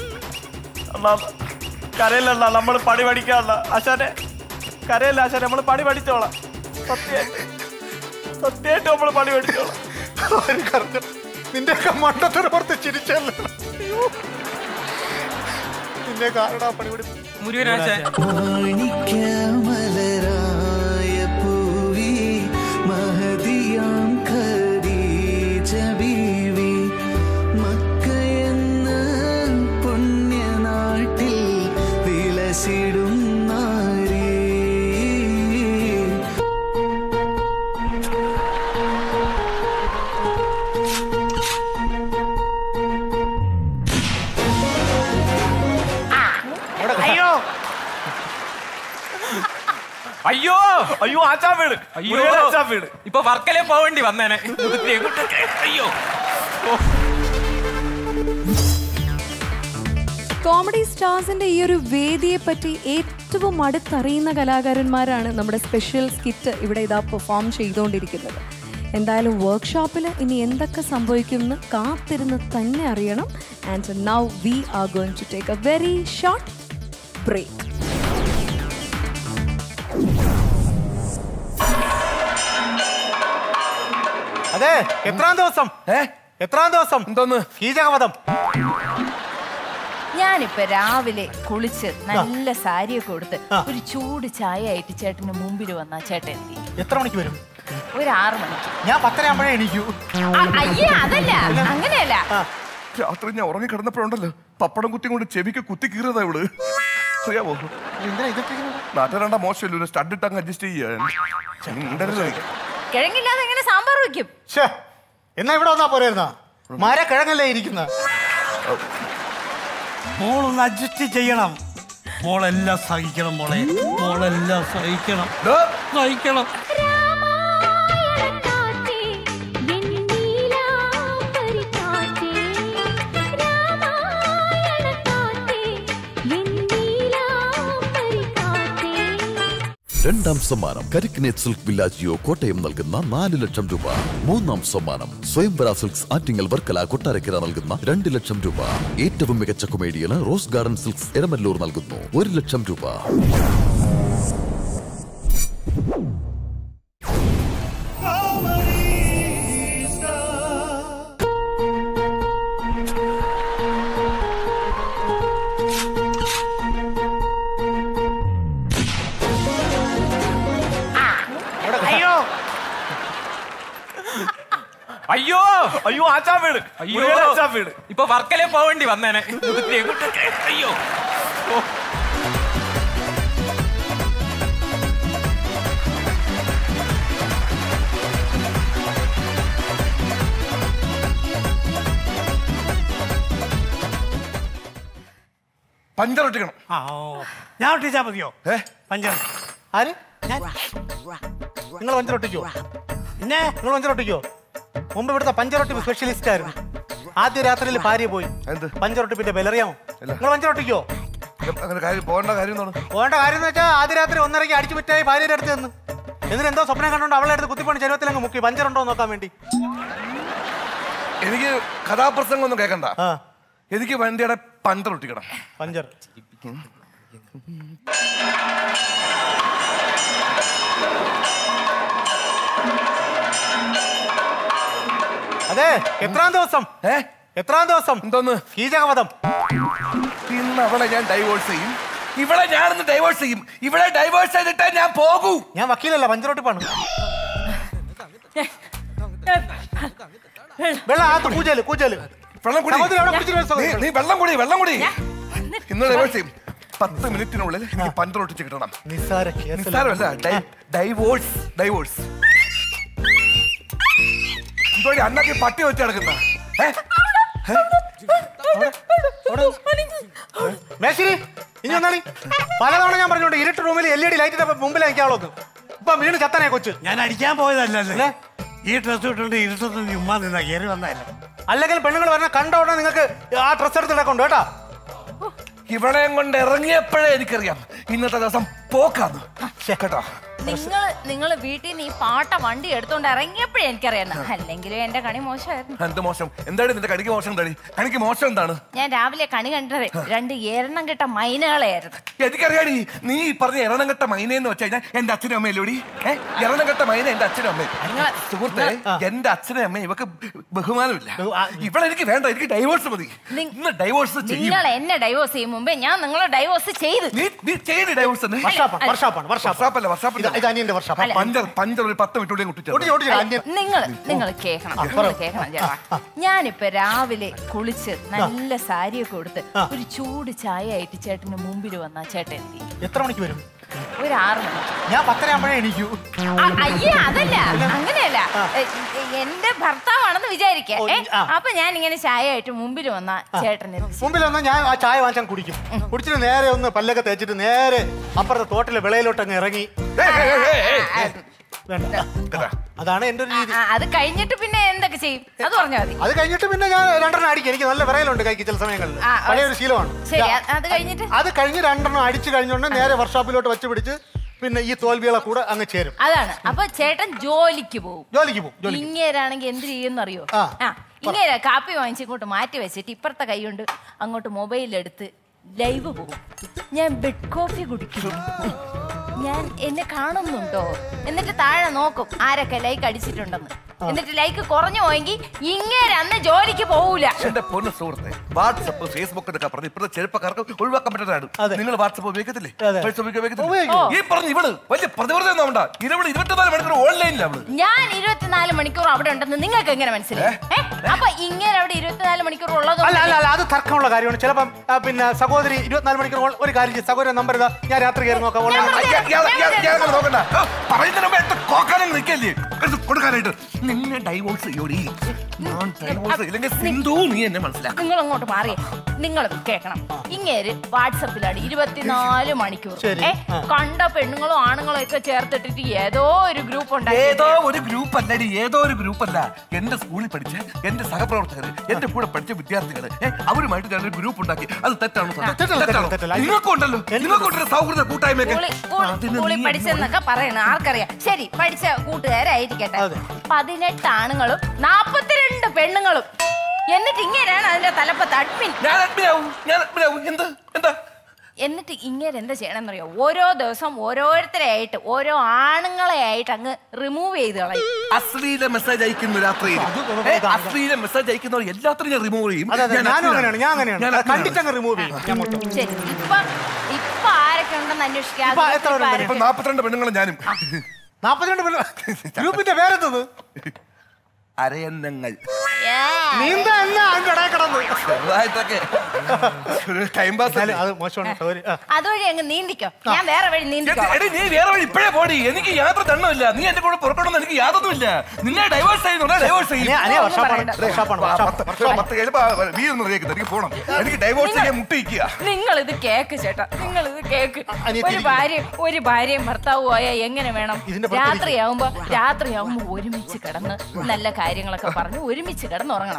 കരയിലല്ല നമ്മൾ പണി പഠിക്കാനുള്ള ആശാനെ, കരയില്ല ആശാനെ, നമ്മൾ പണി പഠിച്ചോളാം. സത്യമായിട്ട് നമ്മൾ പണി പഠിച്ചോളാം. നിന്റെ മണ്ടത്തിന് പുറത്ത് ചിരിച്ചല്ലോ. നിന്നെ കാരണം പണി പഠിച്ചു. അയ്യോ അയ്യോ ആച്ചാ വീട്, അയ്യോ ആച്ചാ വീട്. ഇപ്പൊ വർക്കലേ പോവേണ്ടി വന്നേനെ. അയ്യോ. കോമഡി സ്റ്റാർസിന്റെ ഈ ഒരു വേദിയെ പറ്റി ഏറ്റവും അടുത്തറിയുന്ന കലാകാരന്മാരാണ് നമ്മുടെ സ്പെഷ്യൽ സ്കിറ്റ് ഇവിടെ ഇതാ പെർഫോം ചെയ്തുകൊണ്ടിരിക്കുന്നത്. എന്തായാലും വർക്ക്ഷോപ്പിൽ ഇനി എന്തൊക്കെ സംഭവിക്കുമെന്ന് കാത്തിരുന്ന് തന്നെ അറിയണം. And now we are going to take a very short break. അതെ, എത്രാം ദിവസം എന്തോന്ന് കീചകവധം? ഞാനിപ്പോ രാവിലെ കുളിച്ച് നല്ല സാരിയൊക്കെ കൊടുത്ത് ഒരു ചൂട് ചായ ആയിട്ട് ചേട്ടന്റെ മുമ്പിൽ വന്നാ ചേട്ടൻ എന്തി? എത്ര മണിക്ക് വരും? ഒരു 6 മണിക്ക്. ഞാൻ 10:30 ആകുമ്പോഴേ എണീക്കൂ. അയ്യേ അതല്ല, അങ്ങനെയല്ല. രാത്രി ഞാൻ ഉറങ്ങി കിടന്നപ്പോഴുണ്ടല്ലോ പപ്പടം കുത്തി കൊണ്ട് ചെവിക്ക് കുത്തി കീറിയതാ ഇവള്. അറിയാമോ? നാട്ടുകാരണ്ട മോശമല്ലോ, സ്റ്റഡ് ഇട്ട് അങ്ങ് അഡ്ജസ്റ്റ് ചെയ്യാൻ. കിഴങ്ങില്ലാതെ എങ്ങനെ സാമ്പാർ വെക്കും? എന്നാ ഇവിടെ വന്നാ പോരായിരുന്ന? മര കിഴങ്ങല്ലേ ഇരിക്കുന്ന. മോളൊന്ന് അഡ്ജസ്റ്റ് ചെയ്യണം. മോളെല്ലാം സഹിക്കണം മോളെ, മോളെല്ലാം സഹിക്കണം. രണ്ടാം സമ്മാനം കരിക്കിനേറ്റ് സിൽക്ക് വില്ലാജിയോ കോട്ടയം നൽകുന്ന 4 ലക്ഷം രൂപ. മൂന്നാം സമ്മാനം സ്വയംവര സിൽക്സ് ആറ്റിങ്ങൽ വർക്കല കൊട്ടാരക്കര നൽകുന്ന 2 ലക്ഷം രൂപ. ഏറ്റവും മികച്ച കൊമേഡിയന് റോസ് ഗാർഡൻ സിൽക്സ് എരമല്ലൂർ നൽകുന്നു 1 ലക്ഷം രൂപ. അയ്യോ അയ്യോ ആച്ചാ വീട്, അയ്യോ ആച്ചാ വീട്. ഇപ്പൊ വർക്കലേ പോവേണ്ടി വന്നേനെ. അയ്യോ. പഞ്ചർ ഒട്ടിക്കണം. ഞാൻ ഒട്ടിച്ചാ മതിയോ? പഞ്ചർ ആര്? നിങ്ങൾ പഞ്ചർ ഒട്ടിക്കോ? പിന്നെ നിങ്ങൾ പഞ്ചർ ഒട്ടിക്കോ? മുമ്പ് ഇവിടുത്തെ പഞ്ചറൊട്ടി സ്പെഷ്യലിസ്റ്റ് ആയിരുന്നു. ആദ്യ രാത്രിയിൽ ഭാര്യ പോയി. പഞ്ചറൊട്ടിപ്പിന്റെ ബലറിയാമോ? നിങ്ങൾ പഞ്ചറൊട്ടിക്കോ? പോകേണ്ട കാര്യം എന്ന് വെച്ചാൽ ആദ്യ രാത്രി 1:30 അടിച്ചു പറ്റായി ഭാര്യയുടെ അടുത്ത് നിന്ന്. എന്നിട്ട് എന്തോ സ്വപ്നം കണ്ടോണ്ട് അവളെ അടുത്ത് കുത്തിപ്പണി ചെരുവത്തിലങ്ങ് മുക്കി പഞ്ചറുണ്ടോ നോക്കാൻ വേണ്ടി. എനിക്ക് കഥാപ്രസംഗം ഒന്നും കേൾക്കണ്ട. എനിക്ക് വണ്ടിയുടെ പഞ്ചർ ഒട്ടിക്കണം. പഞ്ചർ അതെ, എത്രാം ദിവസം എന്തോന്ന് കീചകവധം? ഇന്ന് അവളെ ഞാൻ ഡൈവോഴ്സ് ചെയ്യും. ഇവിടെ ഞാനൊന്ന് ഡൈവോഴ്സ് ചെയ്യും. ഇവിടെ ഡൈവോഴ്സ് ചെയ്തിട്ടേ ഞാൻ പോകൂ. ഞാൻ വക്കീലല്ല, പഞ്ചറൊട്ടിപ്പാണ്. വെള്ളം കൂച്ചല് നീ വെള്ളം കുടി. ഇന്ന് ഡൈവോഴ്സ് ചെയ്യും. 10 മിനിറ്റിനുള്ളിൽ എനിക്ക് പഞ്ചറൊട്ടിച്ച് കിട്ടണം. നിസ്സാരമല്ല, ഡൈവോഴ്സ്. ഇതോടെ അന്നൊക്കെ പട്ടി വെച്ച് കിടക്കുന്ന മേശിരി ഇനി ഒന്നാണ് പലതവണ ഞാൻ പറഞ്ഞോണ്ട് ഇരുട്ട് റൂമിൽ LED ലൈറ്റിന്റെ മുമ്പിൽ അയക്കാളൊന്ന് ഇപ്പൊ വീണ് ചത്തനെ കൊച്ചു. ഞാൻ അടിക്കാൻ പോയതല്ലേ, ഈ ഡ്രസ് ഇട്ടുണ്ട് ഇരുട്ടൊന്നും ചുമ്മാ നിന്നാ കയറി വന്നതല്ല. അല്ലെങ്കിൽ പെണ്ണുങ്ങൾ പറഞ്ഞ കണ്ട ഉടനെ നിങ്ങൾക്ക് ആ ഡ്രസ് എടുത്ത് നടക്കുന്നുണ്ട് കേട്ടോ. ഇവളെയും കൊണ്ട് ഇറങ്ങിയപ്പോഴേ എനിക്കറിയാം ഇന്നത്തെ ദിവസം പോക്കാന്ന് കേട്ടോ. നിങ്ങൾ വീട്ടിൽ നിന്ന് ഈ പാട്ട വണ്ടി എടുത്തോണ്ട് ഇറങ്ങിയപ്പോഴേ എനിക്കറിയാം, അല്ലെങ്കിലും എന്റെ കണി മോശമായിരുന്നു. എന്ത് മോശം? എന്താണ് നിന്റെ കണിക്ക് മോശം? കണിക്ക് മോശം എന്താണ്? ഞാൻ രാവിലെ കണി കണ്ടത് 2 എരണം കെട്ട മൈനകളായിരുന്നു. എനിക്കറിയാടി, നീ പറഞ്ഞ എരണം കെട്ട മൈനയെന്ന് വെച്ച് കഴിഞ്ഞാൽ എന്റെ അച്ഛനും അമ്മയിലൂടി എരണം കെട്ട മൈന എന്റെ അച്ഛനും അമ്മയും. സുഹൃത്തെ, എന്റെ അച്ഛനും അമ്മയും ഇവക്ക് ബഹുമാനമില്ല. ഇവളെനിക്ക് വേണ്ട, എനിക്ക് ഡൈവോഴ്സ് മതി. ഡൈവോഴ്സ് നിങ്ങൾ എന്നെ ഡൈവോഴ്സ് ചെയ്യും മുമ്പേ ഞാൻ നിങ്ങളെ ഡൈവോഴ്സ് ചെയ്ത്. നീ ചെയ്ത് ഡൈവോഴ്സ് നിങ്ങൾ കേൾക്കണം. ഞാനിപ്പോ രാവിലെ കുളിച്ച് നല്ല സാരിയൊക്കെ കൊടുത്ത് ഒരു ചൂട് ചായ ആയിട്ട് ചേട്ടന് മുമ്പിൽ വന്ന ചേട്ടൻ എന്തി? എത്ര മണിക്ക് വരും? ഒരു 6 മണി. ഞാൻ 10:30 എണീക്കൂ. അയ്യേ, അതല്ല, അങ്ങനെയല്ല. എന്റെ ഭർത്താവാണെന്ന് വിചാരിക്കേ. അപ്പൊ ഞാൻ ഇങ്ങനെ ചായ ആയിട്ട് മുമ്പിൽ വന്ന ചേട്ടന് മുമ്പിൽ വന്നാൽ ഞാൻ ആ ചായ വാങ്ങിച്ചാൽ കുടിക്കും. കുടിച്ചിട്ട് നേരെ ഒന്ന് പല്ലൊക്കെ തേച്ചിട്ട് നേരെ അപ്പുറത്തെ തോട്ടിലെ വിളയിലോട്ട് അങ്ങ് ഇറങ്ങി. അതാണ് എന്റെ ഒരു രീതി. അത് കഴിഞ്ഞിട്ട് പിന്നെ എന്തൊക്കെ ചെയ്യും അത് പറഞ്ഞാൽ മതി. അത് കഴിഞ്ഞിട്ട് പിന്നെ ഞാൻ 2 അടിക്കും. എനിക്ക് നല്ല വിറയലുണ്ട് കൈക്ക് ചില സമയങ്ങളിൽ. പഴയൊരു ശീലമാണ്. അത് കഴിഞ്ഞ് 2 അടിച്ചു കഴിഞ്ഞോണ്ട് നേരെ വർക്ക്ഷോപ്പിലോട്ട് വെച്ച് പിടിച്ച് പിന്നെ ഈ തോൽവികളെ കൂടെ അങ്ങ് ചേരും. അതാണ്. അപ്പൊ ചേട്ടൻ ജോലിക്ക് പോകും. ഇങ്ങേരാണെങ്കിൽ എന്ത് ചെയ്യുമെന്നറിയോ? ഇങ്ങേര കാപ്പി വാങ്ങിച്ച് ഇങ്ങോട്ട് മാറ്റി വെച്ചിട്ട് ഇപ്പുറത്തെ കൈ കൊണ്ട് അങ്ങോട്ട് മൊബൈലെടുത്ത് ലൈവ് പോകും. ഞാൻ ബെഡ് കോഫി കുടിക്കും. ഞാൻ എന്നെ കാണുന്നുണ്ടോ എന്നിട്ട് താഴെ നോക്കും ആരൊക്കെ ലൈക്ക് അടിച്ചിട്ടുണ്ടെന്ന്. എന്നിട്ട് ലൈക്ക് കുറഞ്ഞു പോയെങ്കിൽ ഇങ്ങനെ അന്ന് ജോലിക്ക് പോകൂല. എന്റെ പൊന്നു സുഹൃത്തെ, വാട്സപ്പ് ഫേസ്ബുക്ക് എന്നൊക്കെ പറഞ്ഞ് ഇപ്പോഴത്തെ ചെറുപ്പക്കാർക്ക് ഒഴിവാക്കാൻ പറ്റുന്നതാണ്. നിങ്ങൾ വാട്സപ്പ് ഉപയോഗിക്കത്തില്ലേ? ഈ പറഞ്ഞ ഇവള് വലിയ പ്രതിവർത്തനം 24 മണിക്കൂർ ഓൺലൈനിലാണ്. ഞാൻ 24 മണിക്കൂർ അവിടെ ഉണ്ടെന്ന് നിങ്ങൾക്ക് എങ്ങനെ മനസ്സിലായി? അപ്പൊ ഇങ്ങനെ അവിടെ 24 മണിക്കൂർ ഉള്ളത് അത് തർക്കമുള്ള കാര്യമാണ്. ചിലപ്പം പിന്നെ സഹോദരി 24 മണിക്കൂർ ഒരു കാര്യം ചെയ്യും. സഹോദരൻ നമ്പർ ഇതാ, ഞാൻ രാത്രി കയറി നോക്കാം. നിന്നെ ഡൈവോഴ്സ് ചെയ്യോടി. നിങ്ങൾ അങ്ങോട്ട് മാറി. നിങ്ങൾ കേൾക്കണം. ഇങ്ങേര് വാട്സപ്പിലാണ് 24 മണിക്കൂർ. കണ്ട പെണ്ണുങ്ങളും ആണുങ്ങളും ഒക്കെ ചേർത്തിട്ടിട്ട് ഏതോ ഒരു ഗ്രൂപ്പ് ഉണ്ടായി. ഏതോ ഒരു ഗ്രൂപ്പ് അല്ലടി, ഏതോ ഒരു ഗ്രൂപ്പ് അല്ല. എന്റെ സ്കൂളിൽ പഠിച്ച എന്റെ സഹപ്രവർത്തകര്, എന്റെ കൂടെ പഠിച്ച വിദ്യാർത്ഥികള് അവരുമായിട്ട് ഞാനൊരു ഗ്രൂപ്പ് ഉണ്ടാക്കി. അത് തെറ്റാണോ? നിങ്ങൾക്കുണ്ടല്ലോ, നിങ്ങൾക്കുണ്ടല്ലോ സൗഹൃദ കൂട്ടായ്മയൊക്കെ. പഠിച്ചെന്നൊക്കെ പറയണം, ആർക്കറിയാം. ശരി, പഠിച്ച കൂട്ടുകാരായിരിക്കട്ടെ. 18 ആണുങ്ങളും 42 പെണ്ണുങ്ങളും. എന്നിട്ട് ഇങ്ങനെയാണ് അതിന്റെ തലപ്പത്ത് അഡ്മിൻ. എന്നിട്ട് ഇങ്ങനെ എന്താ ചെയ്യണമെന്നറിയോ? ഓരോ ദിവസം ഓരോരുത്തരെ ആയിട്ട് ഓരോ ആണുങ്ങളെ ആയിട്ട് അങ്ങ് റിമൂവ് ചെയ്ത് കളയും. അശ്ലീല മെസ്സേജ് അയക്കുന്നു രാത്രിയിൽ. അശ്ലീല മെസ്സേജ് അയക്കുന്നവർ എല്ലാത്തിനും ഞാൻ റിമൂവ് ചെയ്യും. ശരി, ഇപ്പൊ ആരൊക്കെ ഉണ്ടെന്ന് അന്വേഷിക്കാം. 42 പെണ്ണുങ്ങളും ഞാനും. 42 ഗ്രൂപ്പിന്റെ പേരെന്തത്? അരയന്നങ്ങൾ. അതുവഴി അങ്ങ് നീന്തിക്കോ. ഞാൻ വേറെ വഴി നീന്തിക്കോ. നീ വേറെ വഴി ഇപ്പഴേ പോടി. എനിക്ക് യാത്ര തണ്ണമില്ല. നീ എന്റെ കൂടെ പുറപ്പെടണം എനിക്ക് യാതൊന്നുമില്ല. നിന്നെ ഡൈവേഴ്സ് ചെയ്യുന്നുണ്ടോ? ഡൈവേഴ്സ് ചെയ്യും. എനിക്ക് ഡൈവേഴ്സ് ചെയ്യാൻ മുട്ടിക്കുക. നിങ്ങൾ ഇത് കേക്ക് ചേട്ടാ, നിങ്ങൾ ഇത് കേക്ക്. ഒരു ഭാര്യയും ഭർത്താവും പോയാൽ എങ്ങനെ വേണം? രാത്രിയാവുമ്പോ ഒരുമിച്ച് കിടന്ന് നല്ല കാര്യങ്ങളൊക്കെ പറഞ്ഞ് ഒരുമിച്ച് കിടന്നുറങ്ങണം.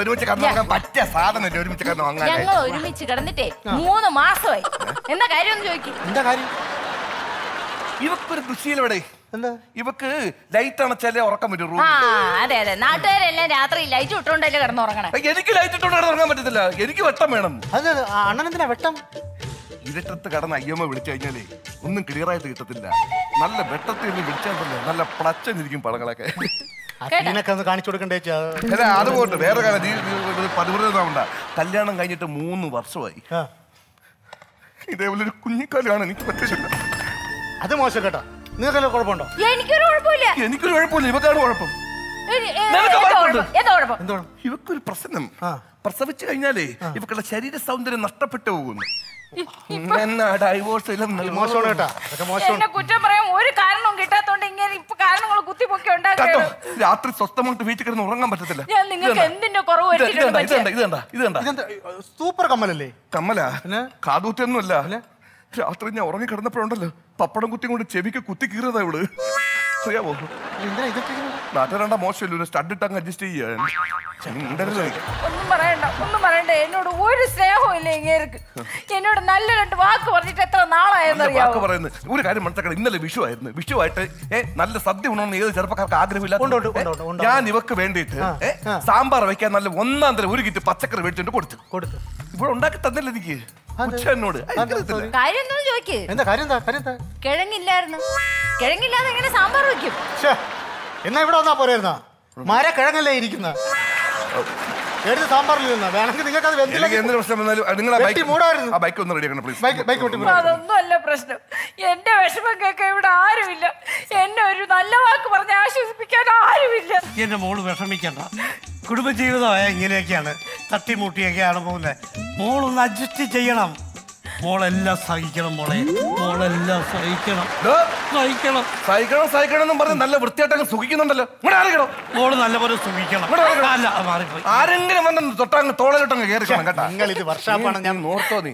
ഞങ്ങൾ ഒരുമിച്ച് കിടന്നിട്ടേ 3 മാസമായി. എന്താ കാര്യം ഒന്ന് ചോദിക്കും. എന്താ കാര്യം? ഇവക്കൊരു ദുശീലവിടെ. ഇവക്ക് ലൈറ്റ് അണച്ചാലേ ഉറക്കം വരും. അതെ അതെ, നാട്ടുകാരെല്ലാം രാത്രി ലൈറ്റ് ഇട്ടുകൊണ്ടല്ലേ കിടന്നുറങ്ങണേ. എനിക്ക് ലൈറ്റ് ഇട്ടുകൊണ്ട് കിടന്നുറങ്ങാൻ പറ്റത്തില്ല. എനിക്ക് വെട്ടം വേണം. അണ്ണനെന്തിനാ വെട്ടം? ഇരുട്ടത്ത് കടന്ന് അയ്യമ്മ വിളിച്ചു കഴിഞ്ഞാലേ ഒന്നും ക്ലിയർ ആയിട്ട് കിട്ടത്തില്ല. നല്ല വെട്ടത്തിൽ ഒന്നും വിളിച്ചാൽ നല്ല പടച്ചിരിക്കും പടങ്ങളൊക്കെ. കാണിച്ചു കൊടുക്കണ്ടേ? അതുകൊണ്ട് വേറെ കാര്യം, 15 കല്യാണം കഴിഞ്ഞിട്ട് 3 വർഷമായി. ഇതേപോലെ ഒരു കുഞ്ഞിക്കാലാണ് എനിക്ക് പറ്റില്ല. അത് മോശം കേട്ടോ. നിങ്ങൾക്ക് കുഴപ്പമുണ്ടോ? എനിക്കൊരു കുഴപ്പമില്ല. എനിക്കൊരു കുഴപ്പമില്ല. ഇവക്കാണ് കുഴപ്പം. എന്താണ് ഇവക്കൊരു പ്രശ്നം? പ്രസവിച്ചു കഴിഞ്ഞാലേ ഇവക്കുള്ള ശരീര സൗന്ദര്യം നഷ്ടപ്പെട്ടു പോകുന്നു. ഡൈവോഴ്സ് എന്നെ കുറ്റം പറയാൻ ഒരു കാരണവും കിട്ടാത്തോണ്ട് ഇങ്ങനെ ഇപ്പൊ കാരണങ്ങൾ കുത്തിപ്പൊക്കി ഉണ്ടാക്കിയോ. രാത്രി സ്വസ്ഥമായിട്ട് വീട്ടിൽ കിടന്ന് ഉറങ്ങാൻ പറ്റത്തില്ല. ഞാൻ നിങ്ങൾക്ക് എന്തിന്റെ കുറവ് സൂപ്പർ കമ്മലല്ലേ? കമ്മലാ? കാതൂറ്റൊന്നുമല്ല. രാത്രി ഞാൻ ഉറങ്ങി കിടന്നപ്പോഴുണ്ടല്ലോ പപ്പടം കുത്തി കൊണ്ട് ചെവിക്ക് കുത്തി കീറിയതാ ഇവള്. അറിയാമോ? നാട്ടുകാരണ്ട മോശമല്ലോ, സ്റ്റഡ് ഇട്ട് അങ്ങ് അഡ്ജസ്റ്റ് ചെയ്യാൻ. ഒന്നും പറയണ്ട. എന്നോട് ഒരു സ്നേഹവും ഇല്ല ഇങ്ങേർക്ക്. എന്നോട് നല്ല 2 വാക്ക് പറഞ്ഞിട്ട് എത്ര നാളായെന്നറിയാമോ? പറയുന്നത് ഒരു കാര്യം മനസ്സിലാക്കണം. ഇന്നലെ വിഷു ആയിരുന്നു. വിഷുവായിട്ട് നല്ല സദ്യ ഉണർന്ന് ഏത് ചെറുപ്പക്കാർക്ക് ആഗ്രഹമില്ല. ഞാൻ ഇവക്ക് വേണ്ടിയിട്ട് സാമ്പാർ വെക്കാൻ നല്ല 1-ാം തരം 1 കിറ്റ് പച്ചക്കറി മേടിച്ചിട്ട് കൊടുത്തു. ഇവിടെ ഉണ്ടാക്കി തന്നില്ല എനിക്ക്. കിഴങ്ങില്ലാതെ എങ്ങനെ സാമ്പാർ വെക്കും? എന്നാ ഇവിടെ വന്നാ പോരായിരുന്ന? മര കിഴങ്ങല്ലേ ഇരിക്കുന്ന സാമ്പാറിൽ വേണമെങ്കിൽ നിങ്ങൾക്ക് അതൊന്നും അല്ല പ്രശ്നം. എന്റെ വിഷമം കേൾക്കാൻ ഇവിടെ ആരുമില്ല. എന്നെ ഒരു നല്ല വാക്ക് പറഞ്ഞ് ആശ്വസിപ്പിക്കാൻ ആരുമില്ല. എന്റെ മോള് വിഷമിക്കണ്ട. കുടുംബജീവിതമായ ഇങ്ങനെയൊക്കെയാണ്, തട്ടിമുട്ടിയൊക്കെയാണ് പോകുന്നത്. മോളൊന്ന് അഡ്ജസ്റ്റ് ചെയ്യണം. മോളെല്ലാം സഹിക്കണം മോളെ, മോളെല്ലാം സഹിക്കണം. സഹിക്കണം പറഞ്ഞ് നല്ല വൃത്തിയായിട്ടങ്ങ് സുഖിക്കുന്നുണ്ടല്ലോ. മോള് നല്ലപോലെ സുഖിക്കണം. ആരെങ്കിലും വന്ന് തൊട്ടങ്ങ് തോളയിട്ടങ്ങ് കയറിക്കണം കേട്ടോ. നിങ്ങൾ ഇത് വർഷാപ്പാണ് ഞാൻ ഓർത്തോ. നീ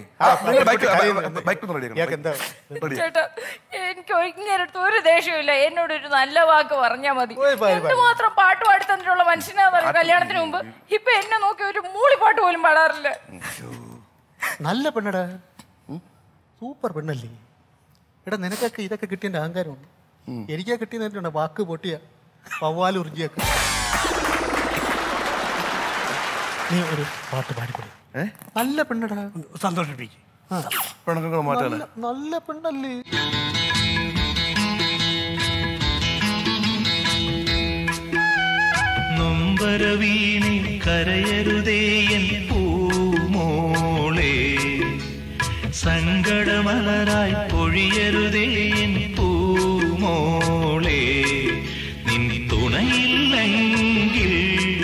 ചേട്ടാ, എനിക്ക് ഇങ്ങനടുത്ത് ഒരു ദേഷ്യമില്ല. എന്നോടൊരു നല്ല വാക്ക് പറഞ്ഞാൽ മതി. എന്തുമാത്രം പാട്ട് പാടി തന്നിട്ടുള്ള മനുഷ്യനാ കല്യാണത്തിന് മുമ്പ്. ഇപ്പൊ എന്നെ നോക്കി ഒരു മൂളിപ്പാട്ട് പോലും പാടാറില്ല. നല്ല പെണ്ണടാ, സൂപ്പർ പെണ്ണല്ലേ. എടാ നിനക്കൊക്കെ ഇതൊക്കെ കിട്ടിയതിന്റെ അഹങ്കാരമുണ്ട്. എനിക്കാ കിട്ടിയെന്നിട്ടുണ്ട് വാക്ക് പൊട്ടിയ പവ്വാല് ഉറിഞ്ചിയൊക്കെ. നീ ഒരു പാട്ട് പാടിക്കൊടു. നല്ല പെണ്ണടാ, സന്തോഷിപ്പിക്കും. നല്ല പെണ്ണല്ലേ. നൊമ്പരവീണി കരയരുതേയൻ പൂമോളെ, സങ്കടമലരായി പൊഴിയരുതേയൻ പൂമോളെ, നിൻ തുണയില്ലെങ്കിൽ.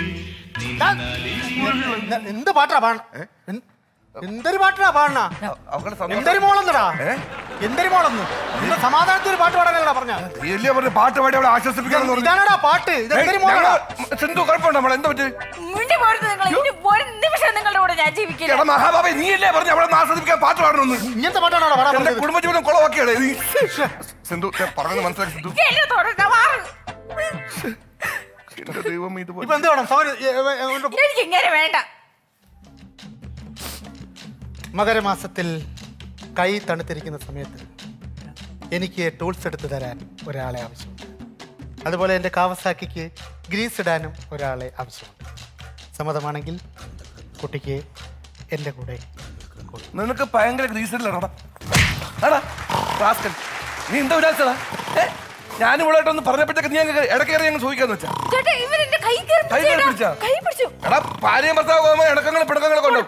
എന്ത് പാട്ടാ പാടണ? എന്തൊരു പാട്ടാ പാടണ? എന്തൊരു മോളെന്നടാ? എന്തൊരു മോളെന്ന്? സമാധാനത്തിൽ ഒരു പാട്ട് പാടാനല്ലടാ പറഞ്ഞ. പാട്ട് പാടി അവളെ ആശ്വസിപ്പിക്കാൻ ഇതാണടാ പാട്ട്. ഇതെന്തൊരു മോളാ? കുഴപ്പമുണ്ടോ നമ്മളെ? എന്താ പറ്റി? മഹാബാബ നീയല്ലേ പറഞ്ഞ അവളെ ആസ്വദിപ്പിക്കാൻ പാട്ട് പാടണമെന്ന്? ഇങ്ങനത്തെ പാട്ടാണോ കുടുംബജീവിതം കുളവാക്കിയാണ് സിന്ധു പറഞ്ഞത് മനസ്സിലാക്കി. സിന്ധു ദൈവം ഇപ്പൊ എന്ത് വേണം? വേണ്ട. മകരമാസത്തിൽ കൈ തണുത്തിരിക്കുന്ന സമയത്ത് എനിക്ക് ടൂൾസ് എടുത്ത് തരാൻ ഒരാളെ ആവശ്യമുണ്ട്. അതുപോലെ എൻ്റെ കാവസാക്കിക്ക് ഗ്രീസ് ഇടാനും ഒരാളെ ആവശ്യമുണ്ട്. സമ്മതമാണെങ്കിൽ കുട്ടിക്ക് എൻ്റെ കൂടെ. നിനക്ക് ഭയങ്കര ഗ്രീസ് ഇടലടാ. നീ എന്താ വിചാരിച്ചടാ? ഞാനും ഇവളായിട്ടൊന്ന് പറഞ്ഞപ്പോഴത്തേക്ക് നീ ഇടക്കേറി ഞങ്ങൾ ചോദിക്കാന്ന് വെച്ചാ ഭാര്യയും ഭർത്താവ് ഇടക്കങ്ങളും പിടക്കങ്ങളൊക്കെ ഉണ്ടോ?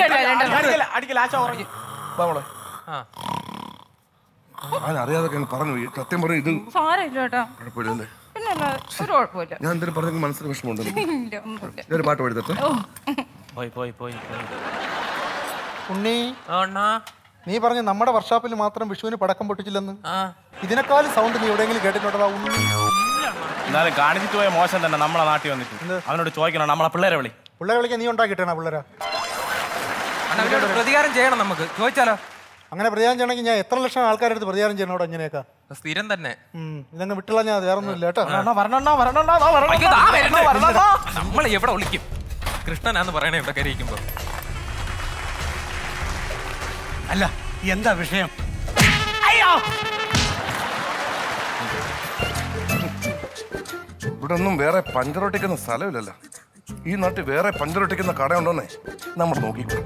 അറിയാതൊക്കെ പറഞ്ഞു. സത്യം പറഞ്ഞു ഇത് കുഴപ്പമില്ലല്ലേ? ഞാൻ എന്തെങ്കിലും പറഞ്ഞെങ്കിൽ മനസ്സിന് വിഷമമുണ്ട്. ഒരു പാട്ട് പാടിത്തട്ടെ. ഉണ്ണി, നീ പറഞ്ഞു നമ്മുടെ വർക്ക്ഷോപ്പിൽ മാത്രം വിഷുവിന് പടക്കം പൊട്ടിച്ചില്ലെന്ന്. ഇതിനേക്കാളും സൗണ്ട് നീ എവിടെയെങ്കിലും കേട്ടിട്ടുണ്ടോ ഉണ്ണി? എന്നാലും കാണിച്ചിട്ട് പോയ മോശം തന്നെ. നമ്മളെ നാട്ടിൽ വന്നിട്ട് അവനോട് ചോദിക്കണം. നമ്മളെ പിള്ളേരെ വിളിക്കാൻ നീ ഉണ്ടാക്കിയിട്ടാണ് പിള്ളേരാ? പ്രതികാരം ചെയ്യണം നമുക്ക്. ചോദിച്ചാലോ? അങ്ങനെ പ്രതികാരം ചെയ്യണമെങ്കിൽ ഞാൻ എത്ര ലക്ഷം ആൾക്കാരെടുത്ത് പ്രതികാരം ചെയ്യണോടോ? ഇങ്ങനെയൊക്കെ സ്ഥിരം തന്നെ. ഇതങ്ങ് വിട്ടുള്ള ഞാൻ വേറെ ഒന്നും ഇല്ല കേട്ടോ. നമ്മൾ എവിടെ വിളിക്കും? കൃഷ്ണനാന്ന് പറയണേ ഇവിടെ കരയിക്കുമ്പോ. അല്ല എന്താ വിഷയം? ഇവിടെ ഒന്നും വേറെ പഞ്ചറൊട്ടിക്കുന്ന സ്ഥലമില്ലല്ലോ. ഈ നാട്ടിൽ വേറെ പഞ്ചറൊട്ടിക്കുന്ന കടയുണ്ടോന്നേ നമ്മൾ നോക്കിക്കോ.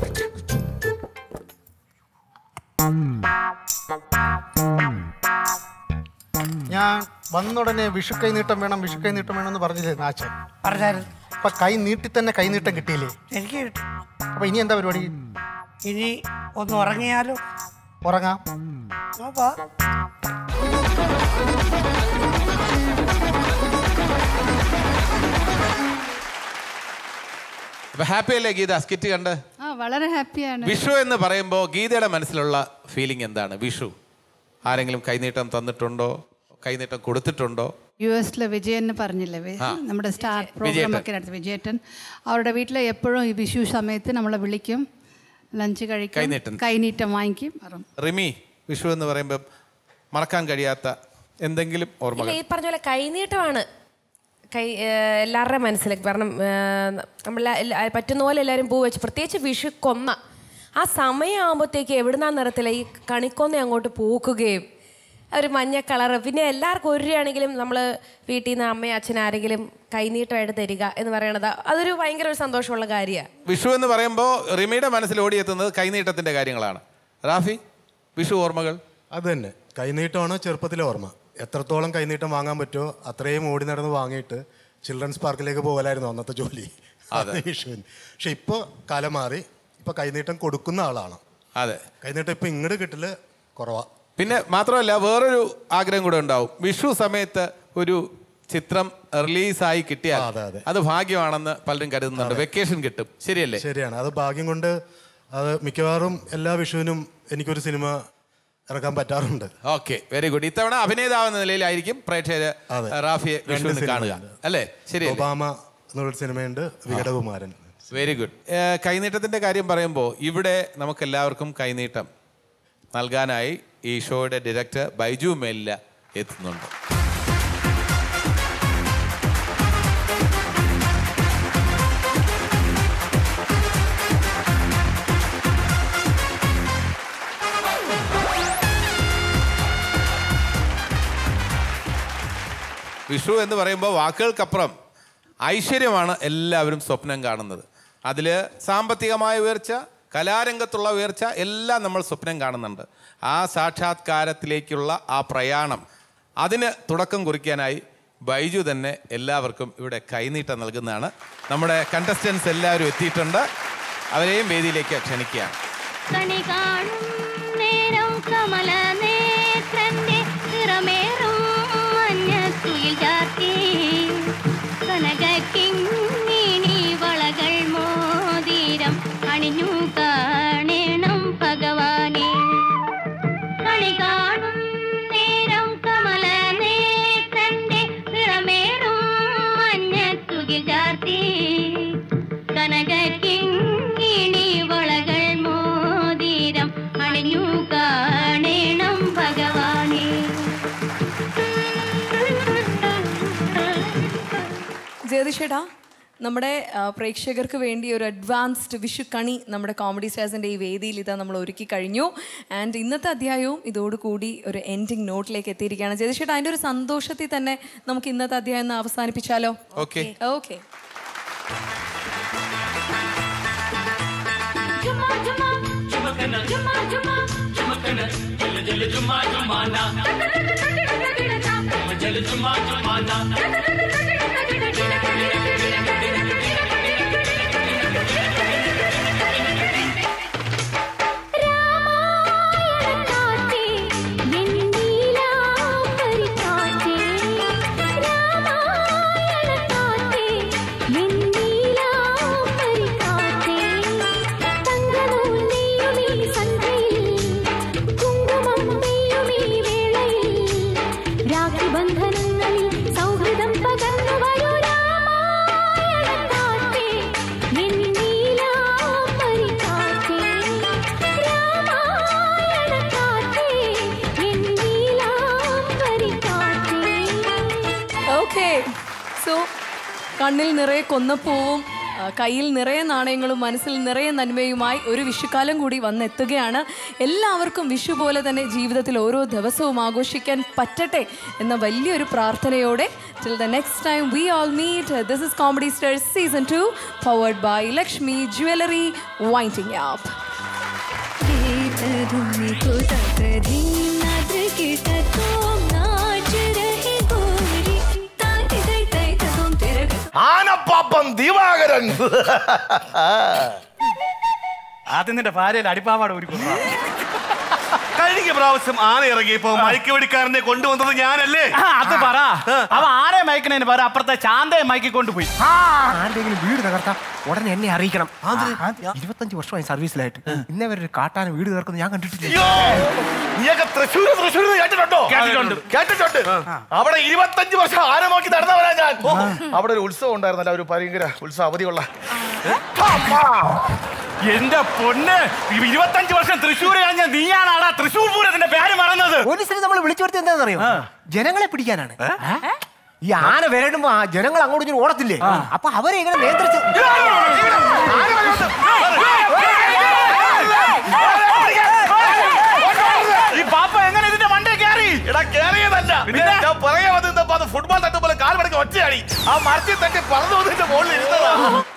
ഞാൻ വന്നുടനെ വിഷുക്കൈ നീട്ടം വേണം എന്ന് പറഞ്ഞില്ലേ നാച്ചൻ? പറഞ്ഞായിരുന്നു. അപ്പൊ കൈ നീട്ടി തന്നെ കൈനീട്ടം കിട്ടിയില്ലേ? എനിക്ക് കിട്ടി. അപ്പൊ ഇനി എന്താ പരിപാടി? ഇനി ഒന്ന് ഉറങ്ങിയാലോ? ഉറങ്ങാം. അപ്പൊ ഹാപ്പി അല്ലേ ഗീത സ്കിറ്റ് കണ്ട്? വളരെ ഹാപ്പിയാണ്. വിഷു എന്ന് പറയുമ്പോൾ ഗീതയുടെ മനസ്സിലുള്ള ഫീലിംഗ് എന്താണ്? വിഷു ആരെങ്കിലും കൈനീട്ടം തന്നിട്ടുണ്ടോ? കൈനീട്ടം കൊടുത്തിട്ടുണ്ടോ? US വിജയൻ പറഞ്ഞില്ലേ, നമ്മുടെ സ്റ്റാർ പ്രോഗ്രാം ഒക്കെ നടത്തി വിജയേട്ടൻ, അവരുടെ വീട്ടിൽ എപ്പോഴും ഈ വിഷു സമയത്ത് നമ്മളെ വിളിക്കും, ലഞ്ച് കഴിക്കും, കൈനീട്ടം വാങ്ങിക്കും. റിമി, വിഷു എന്ന് പറയുമ്പോൾ മറക്കാൻ കഴിയാത്ത എന്തെങ്കിലും ഓർമ്മകൾ? ഈ പറഞ്ഞ പോലെ കൈനീട്ടമാണ് എല്ലാവരുടെയും മനസ്സിലേക്ക്. കാരണം നമ്മൾ പറ്റുന്ന പോലെ എല്ലാവരും പൂ വെച്ച്, പ്രത്യേകിച്ച് വിഷു കൊന്ന ആ സമയമാകുമ്പോഴത്തേക്ക് എവിടുന്നാ നിറത്തില്ല ഈ കണിക്കൊന്ന അങ്ങോട്ട് പൂക്കുകയും ഒരു മഞ്ഞ കളറ്. പിന്നെ എല്ലാവർക്കും ഒരാണെങ്കിലും നമ്മൾ വീട്ടിൽ നിന്ന് അമ്മയും അച്ഛനും ആരെങ്കിലും കൈനീട്ടമായിട്ട് തരിക എന്ന് പറയണത് അതൊരു ഭയങ്കര ഒരു സന്തോഷമുള്ള കാര്യമാണ്. വിഷു എന്ന് പറയുമ്പോൾ റിമിയുടെ മനസ്സിൽ ഓടിയെത്തുന്നത് കൈനീട്ടത്തിൻ്റെ കാര്യങ്ങളാണ്. റാഫി, വിഷു ഓർമ്മകൾ? അത് തന്നെ, കൈനീട്ടമാണ് ചെറുപ്പത്തിലെ ഓർമ്മ. എത്രത്തോളം കൈനീട്ടം വാങ്ങാൻ പറ്റുമോ അത്രയും ഓടി നടന്ന് വാങ്ങിയിട്ട് ചിൽഡ്രൻസ് പാർക്കിലേക്ക് പോകലായിരുന്നു അന്നത്തെ ജോലി വിഷുവിന്. പക്ഷെ ഇപ്പോൾ കാലം മാറി, ഇപ്പോൾ കൈനീട്ടം കൊടുക്കുന്ന ആളാണ്. അതെ, കൈനീട്ടം ഇപ്പോൾ ഇങ്ങോട്ട് കിട്ടല് കുറവാണ്. പിന്നെ മാത്രമല്ല വേറൊരു ആഗ്രഹം കൂടെ ഉണ്ടാവും, വിഷു സമയത്ത് ഒരു ചിത്രം റിലീസായി കിട്ടിയാൽ അത് ഭാഗ്യമാണെന്ന് പലരും കരുതുന്നുണ്ട്. വെക്കേഷൻ കിട്ടും, ശരിയല്ലേ? ശരിയാണ്, അത് ഭാഗ്യം കൊണ്ട് അത് മിക്കവാറും എല്ലാ വിഷുവിനും എനിക്കൊരു സിനിമ ഇറക്കാൻ പറ്റാറുണ്ട്. Okay, very good. ഇത്തവണ അഭിനേതാവെന്ന നിലയിലായിരിക്കും പ്രേക്ഷകര് റാഫിയെ വിഷുവിന് കാണുക, അല്ലേ? ശരി. ഒബാമ എന്നുള്ളൊരു സിനിമയുണ്ട്, വികടകുമാരൻ. Very good. കൈനീട്ടത്തിന്റെ കാര്യം പറയുമ്പോൾ ഇവിടെ നമുക്ക് എല്ലാവർക്കും കൈനീട്ടം നൽകാനായി ഈ ഷോയുടെ ഡയറക്ടർ ബൈജു മെല്ല എത്തുന്നുണ്ട്. വിഷു എന്ന് പറയുമ്പോൾ വാക്കുകൾക്കപ്പുറം ഐശ്വര്യമാണ് എല്ലാവരും സ്വപ്നം കാണുന്നത്. അതിൽ സാമ്പത്തികമായ ഉയർച്ച, കലാരംഗത്തുള്ള ഉയർച്ച എല്ലാം നമ്മൾ സ്വപ്നം കാണുന്നുണ്ട്. ആ സാക്ഷാത്കാരത്തിലേക്കുള്ള ആ പ്രയാണം, അതിന് തുടക്കം കുറിക്കാനായി ബൈജു തന്നെ എല്ലാവർക്കും ഇവിടെ കൈനീട്ടം നൽകുന്നതാണ്. നമ്മുടെ കണ്ടസ്റ്റൻസ് എല്ലാവരും എത്തിയിട്ടുണ്ട്, അവരെയും വേദിയിലേക്ക് ക്ഷണിക്കുകയാണ്. അണിഞ്ഞു കാണണം ഭഗവാനെ, കണി കാണും നേരം കമല നേത്രന്റെ നിറമേറും മഞ്ഞത്തുകിൽ ചാർത്തി, കനകിങ്ങിണി വളകൾ മോതിരം അണിഞ്ഞു കാണണം ഭഗവാനെ. ജ്യോതിഷേട്ടാ, നമ്മുടെ പ്രേക്ഷകർക്ക് വേണ്ടി ഒരു അഡ്വാൻസ്ഡ് വിഷു കണി നമ്മുടെ കോമഡി സ്റ്റാർസിൻ്റെ ഈ വേദിയിൽ ഇതാ നമ്മൾ ഒരുക്കി കഴിഞ്ഞു. ആൻഡ് ഇന്നത്തെ അധ്യായവും ഇതോടുകൂടി ഒരു എൻഡിങ് നോട്ടിലേക്ക് എത്തിയിരിക്കുകയാണ്. ജ്യോതിഷേട്ടാ, അതിൻ്റെ ഒരു സന്തോഷത്തിൽ തന്നെ നമുക്ക് ഇന്നത്തെ അധ്യായം അവസാനിപ്പിച്ചാലോ? Okay okay. കണ്ണിൽ നിറയെ കൊന്നപ്പൂവും കയ്യിൽ നിറയെ നാണയങ്ങളും മനസ്സിൽ നിറയെ നന്മയുമായി ഒരു വിഷുക്കാലം കൂടി വന്നെത്തുകയാണ്. എല്ലാവർക്കും വിഷു പോലെ തന്നെ ജീവിതത്തിൽ ഓരോ ദിവസവും ആഘോഷിക്കാൻ പറ്റട്ടെ എന്ന വലിയൊരു പ്രാർത്ഥനയോടെ till the next time we all meet, this is Comedy Stars Season 2 powered by Lakshmi Jewelry, winding up. ആനപ്പാപ്പൻ Divakaran. ആദ്യം നിന്റെ ഭാര്യയിൽ അടിപ്പാവാട് ഒരുക്കുന്നു. കഴിഞ്ഞ പ്രാവശ്യം ആന ഇറങ്ങിയപ്പോ മയക്ക് വെടിക്കാരനെ കൊണ്ടുവന്നത് ഞാനല്ലേ? അത് പറ. അവ ആരെ മയക്കണേന് പറ, അപ്പുറത്തെ ചാന്തയെ മയക്കി കൊണ്ടുപോയി. ആരുടെങ്കിലും വീട് തകർത്താ ഉടനെ എന്നെ അറിയിക്കണം. 25 വർഷമായി സർവീസിലായിട്ട് ഇന്നേ വരെ ഒരു കാട്ടാന വീട് തകർക്കുന്നത് ഞാൻ കണ്ടിട്ടില്ല. തൃശ്ശൂർ കേട്ടിട്ടുണ്ടോ? കേട്ടിട്ടുണ്ട്. അവിടെ 25 വർഷം ആന നോക്കി നടന്നവരാ ഞാൻ. അവിടെ ഒരു ഉത്സവം ഉണ്ടായിരുന്നല്ലോ, ഒരു ഭയങ്കര ഉത്സവം അവധിയുള്ള. എന്റെ പൊന്ന്, 25 വർഷം തൃശ്ശൂർ കഴിഞ്ഞ നീയാണാടാ തൃശ്ശൂർ പൂരത്തിന്റെ പേര് മറന്നത്. പോലീസിനെ നമ്മൾ വിളിച്ചു വരുത്തി എന്താണെന്നറിയോ? ജനങ്ങളെ പിടിക്കാനാണ്. ഈ ആന വരടുമ്പോ ജനങ്ങൾ അങ്ങോട്ട് ഇങ്ങനെ ഓടത്തില്ലേ, അപ്പൊ അവരെ ഇങ്ങനെ നിയന്ത്രിച്ച് ഈ പാപ്പ എങ്ങനെ ഇതിന്റെ മണ്ടേ കയറി? ഫുട്ബോൾ തട്ടുപോലെ കാൽ മടക്കി ഒറ്റയാടി ആ മരത്തിൽ തട്ടി പറന്നു വന്നിട്ട് മുകളിൽ ഇരുന്നതാ.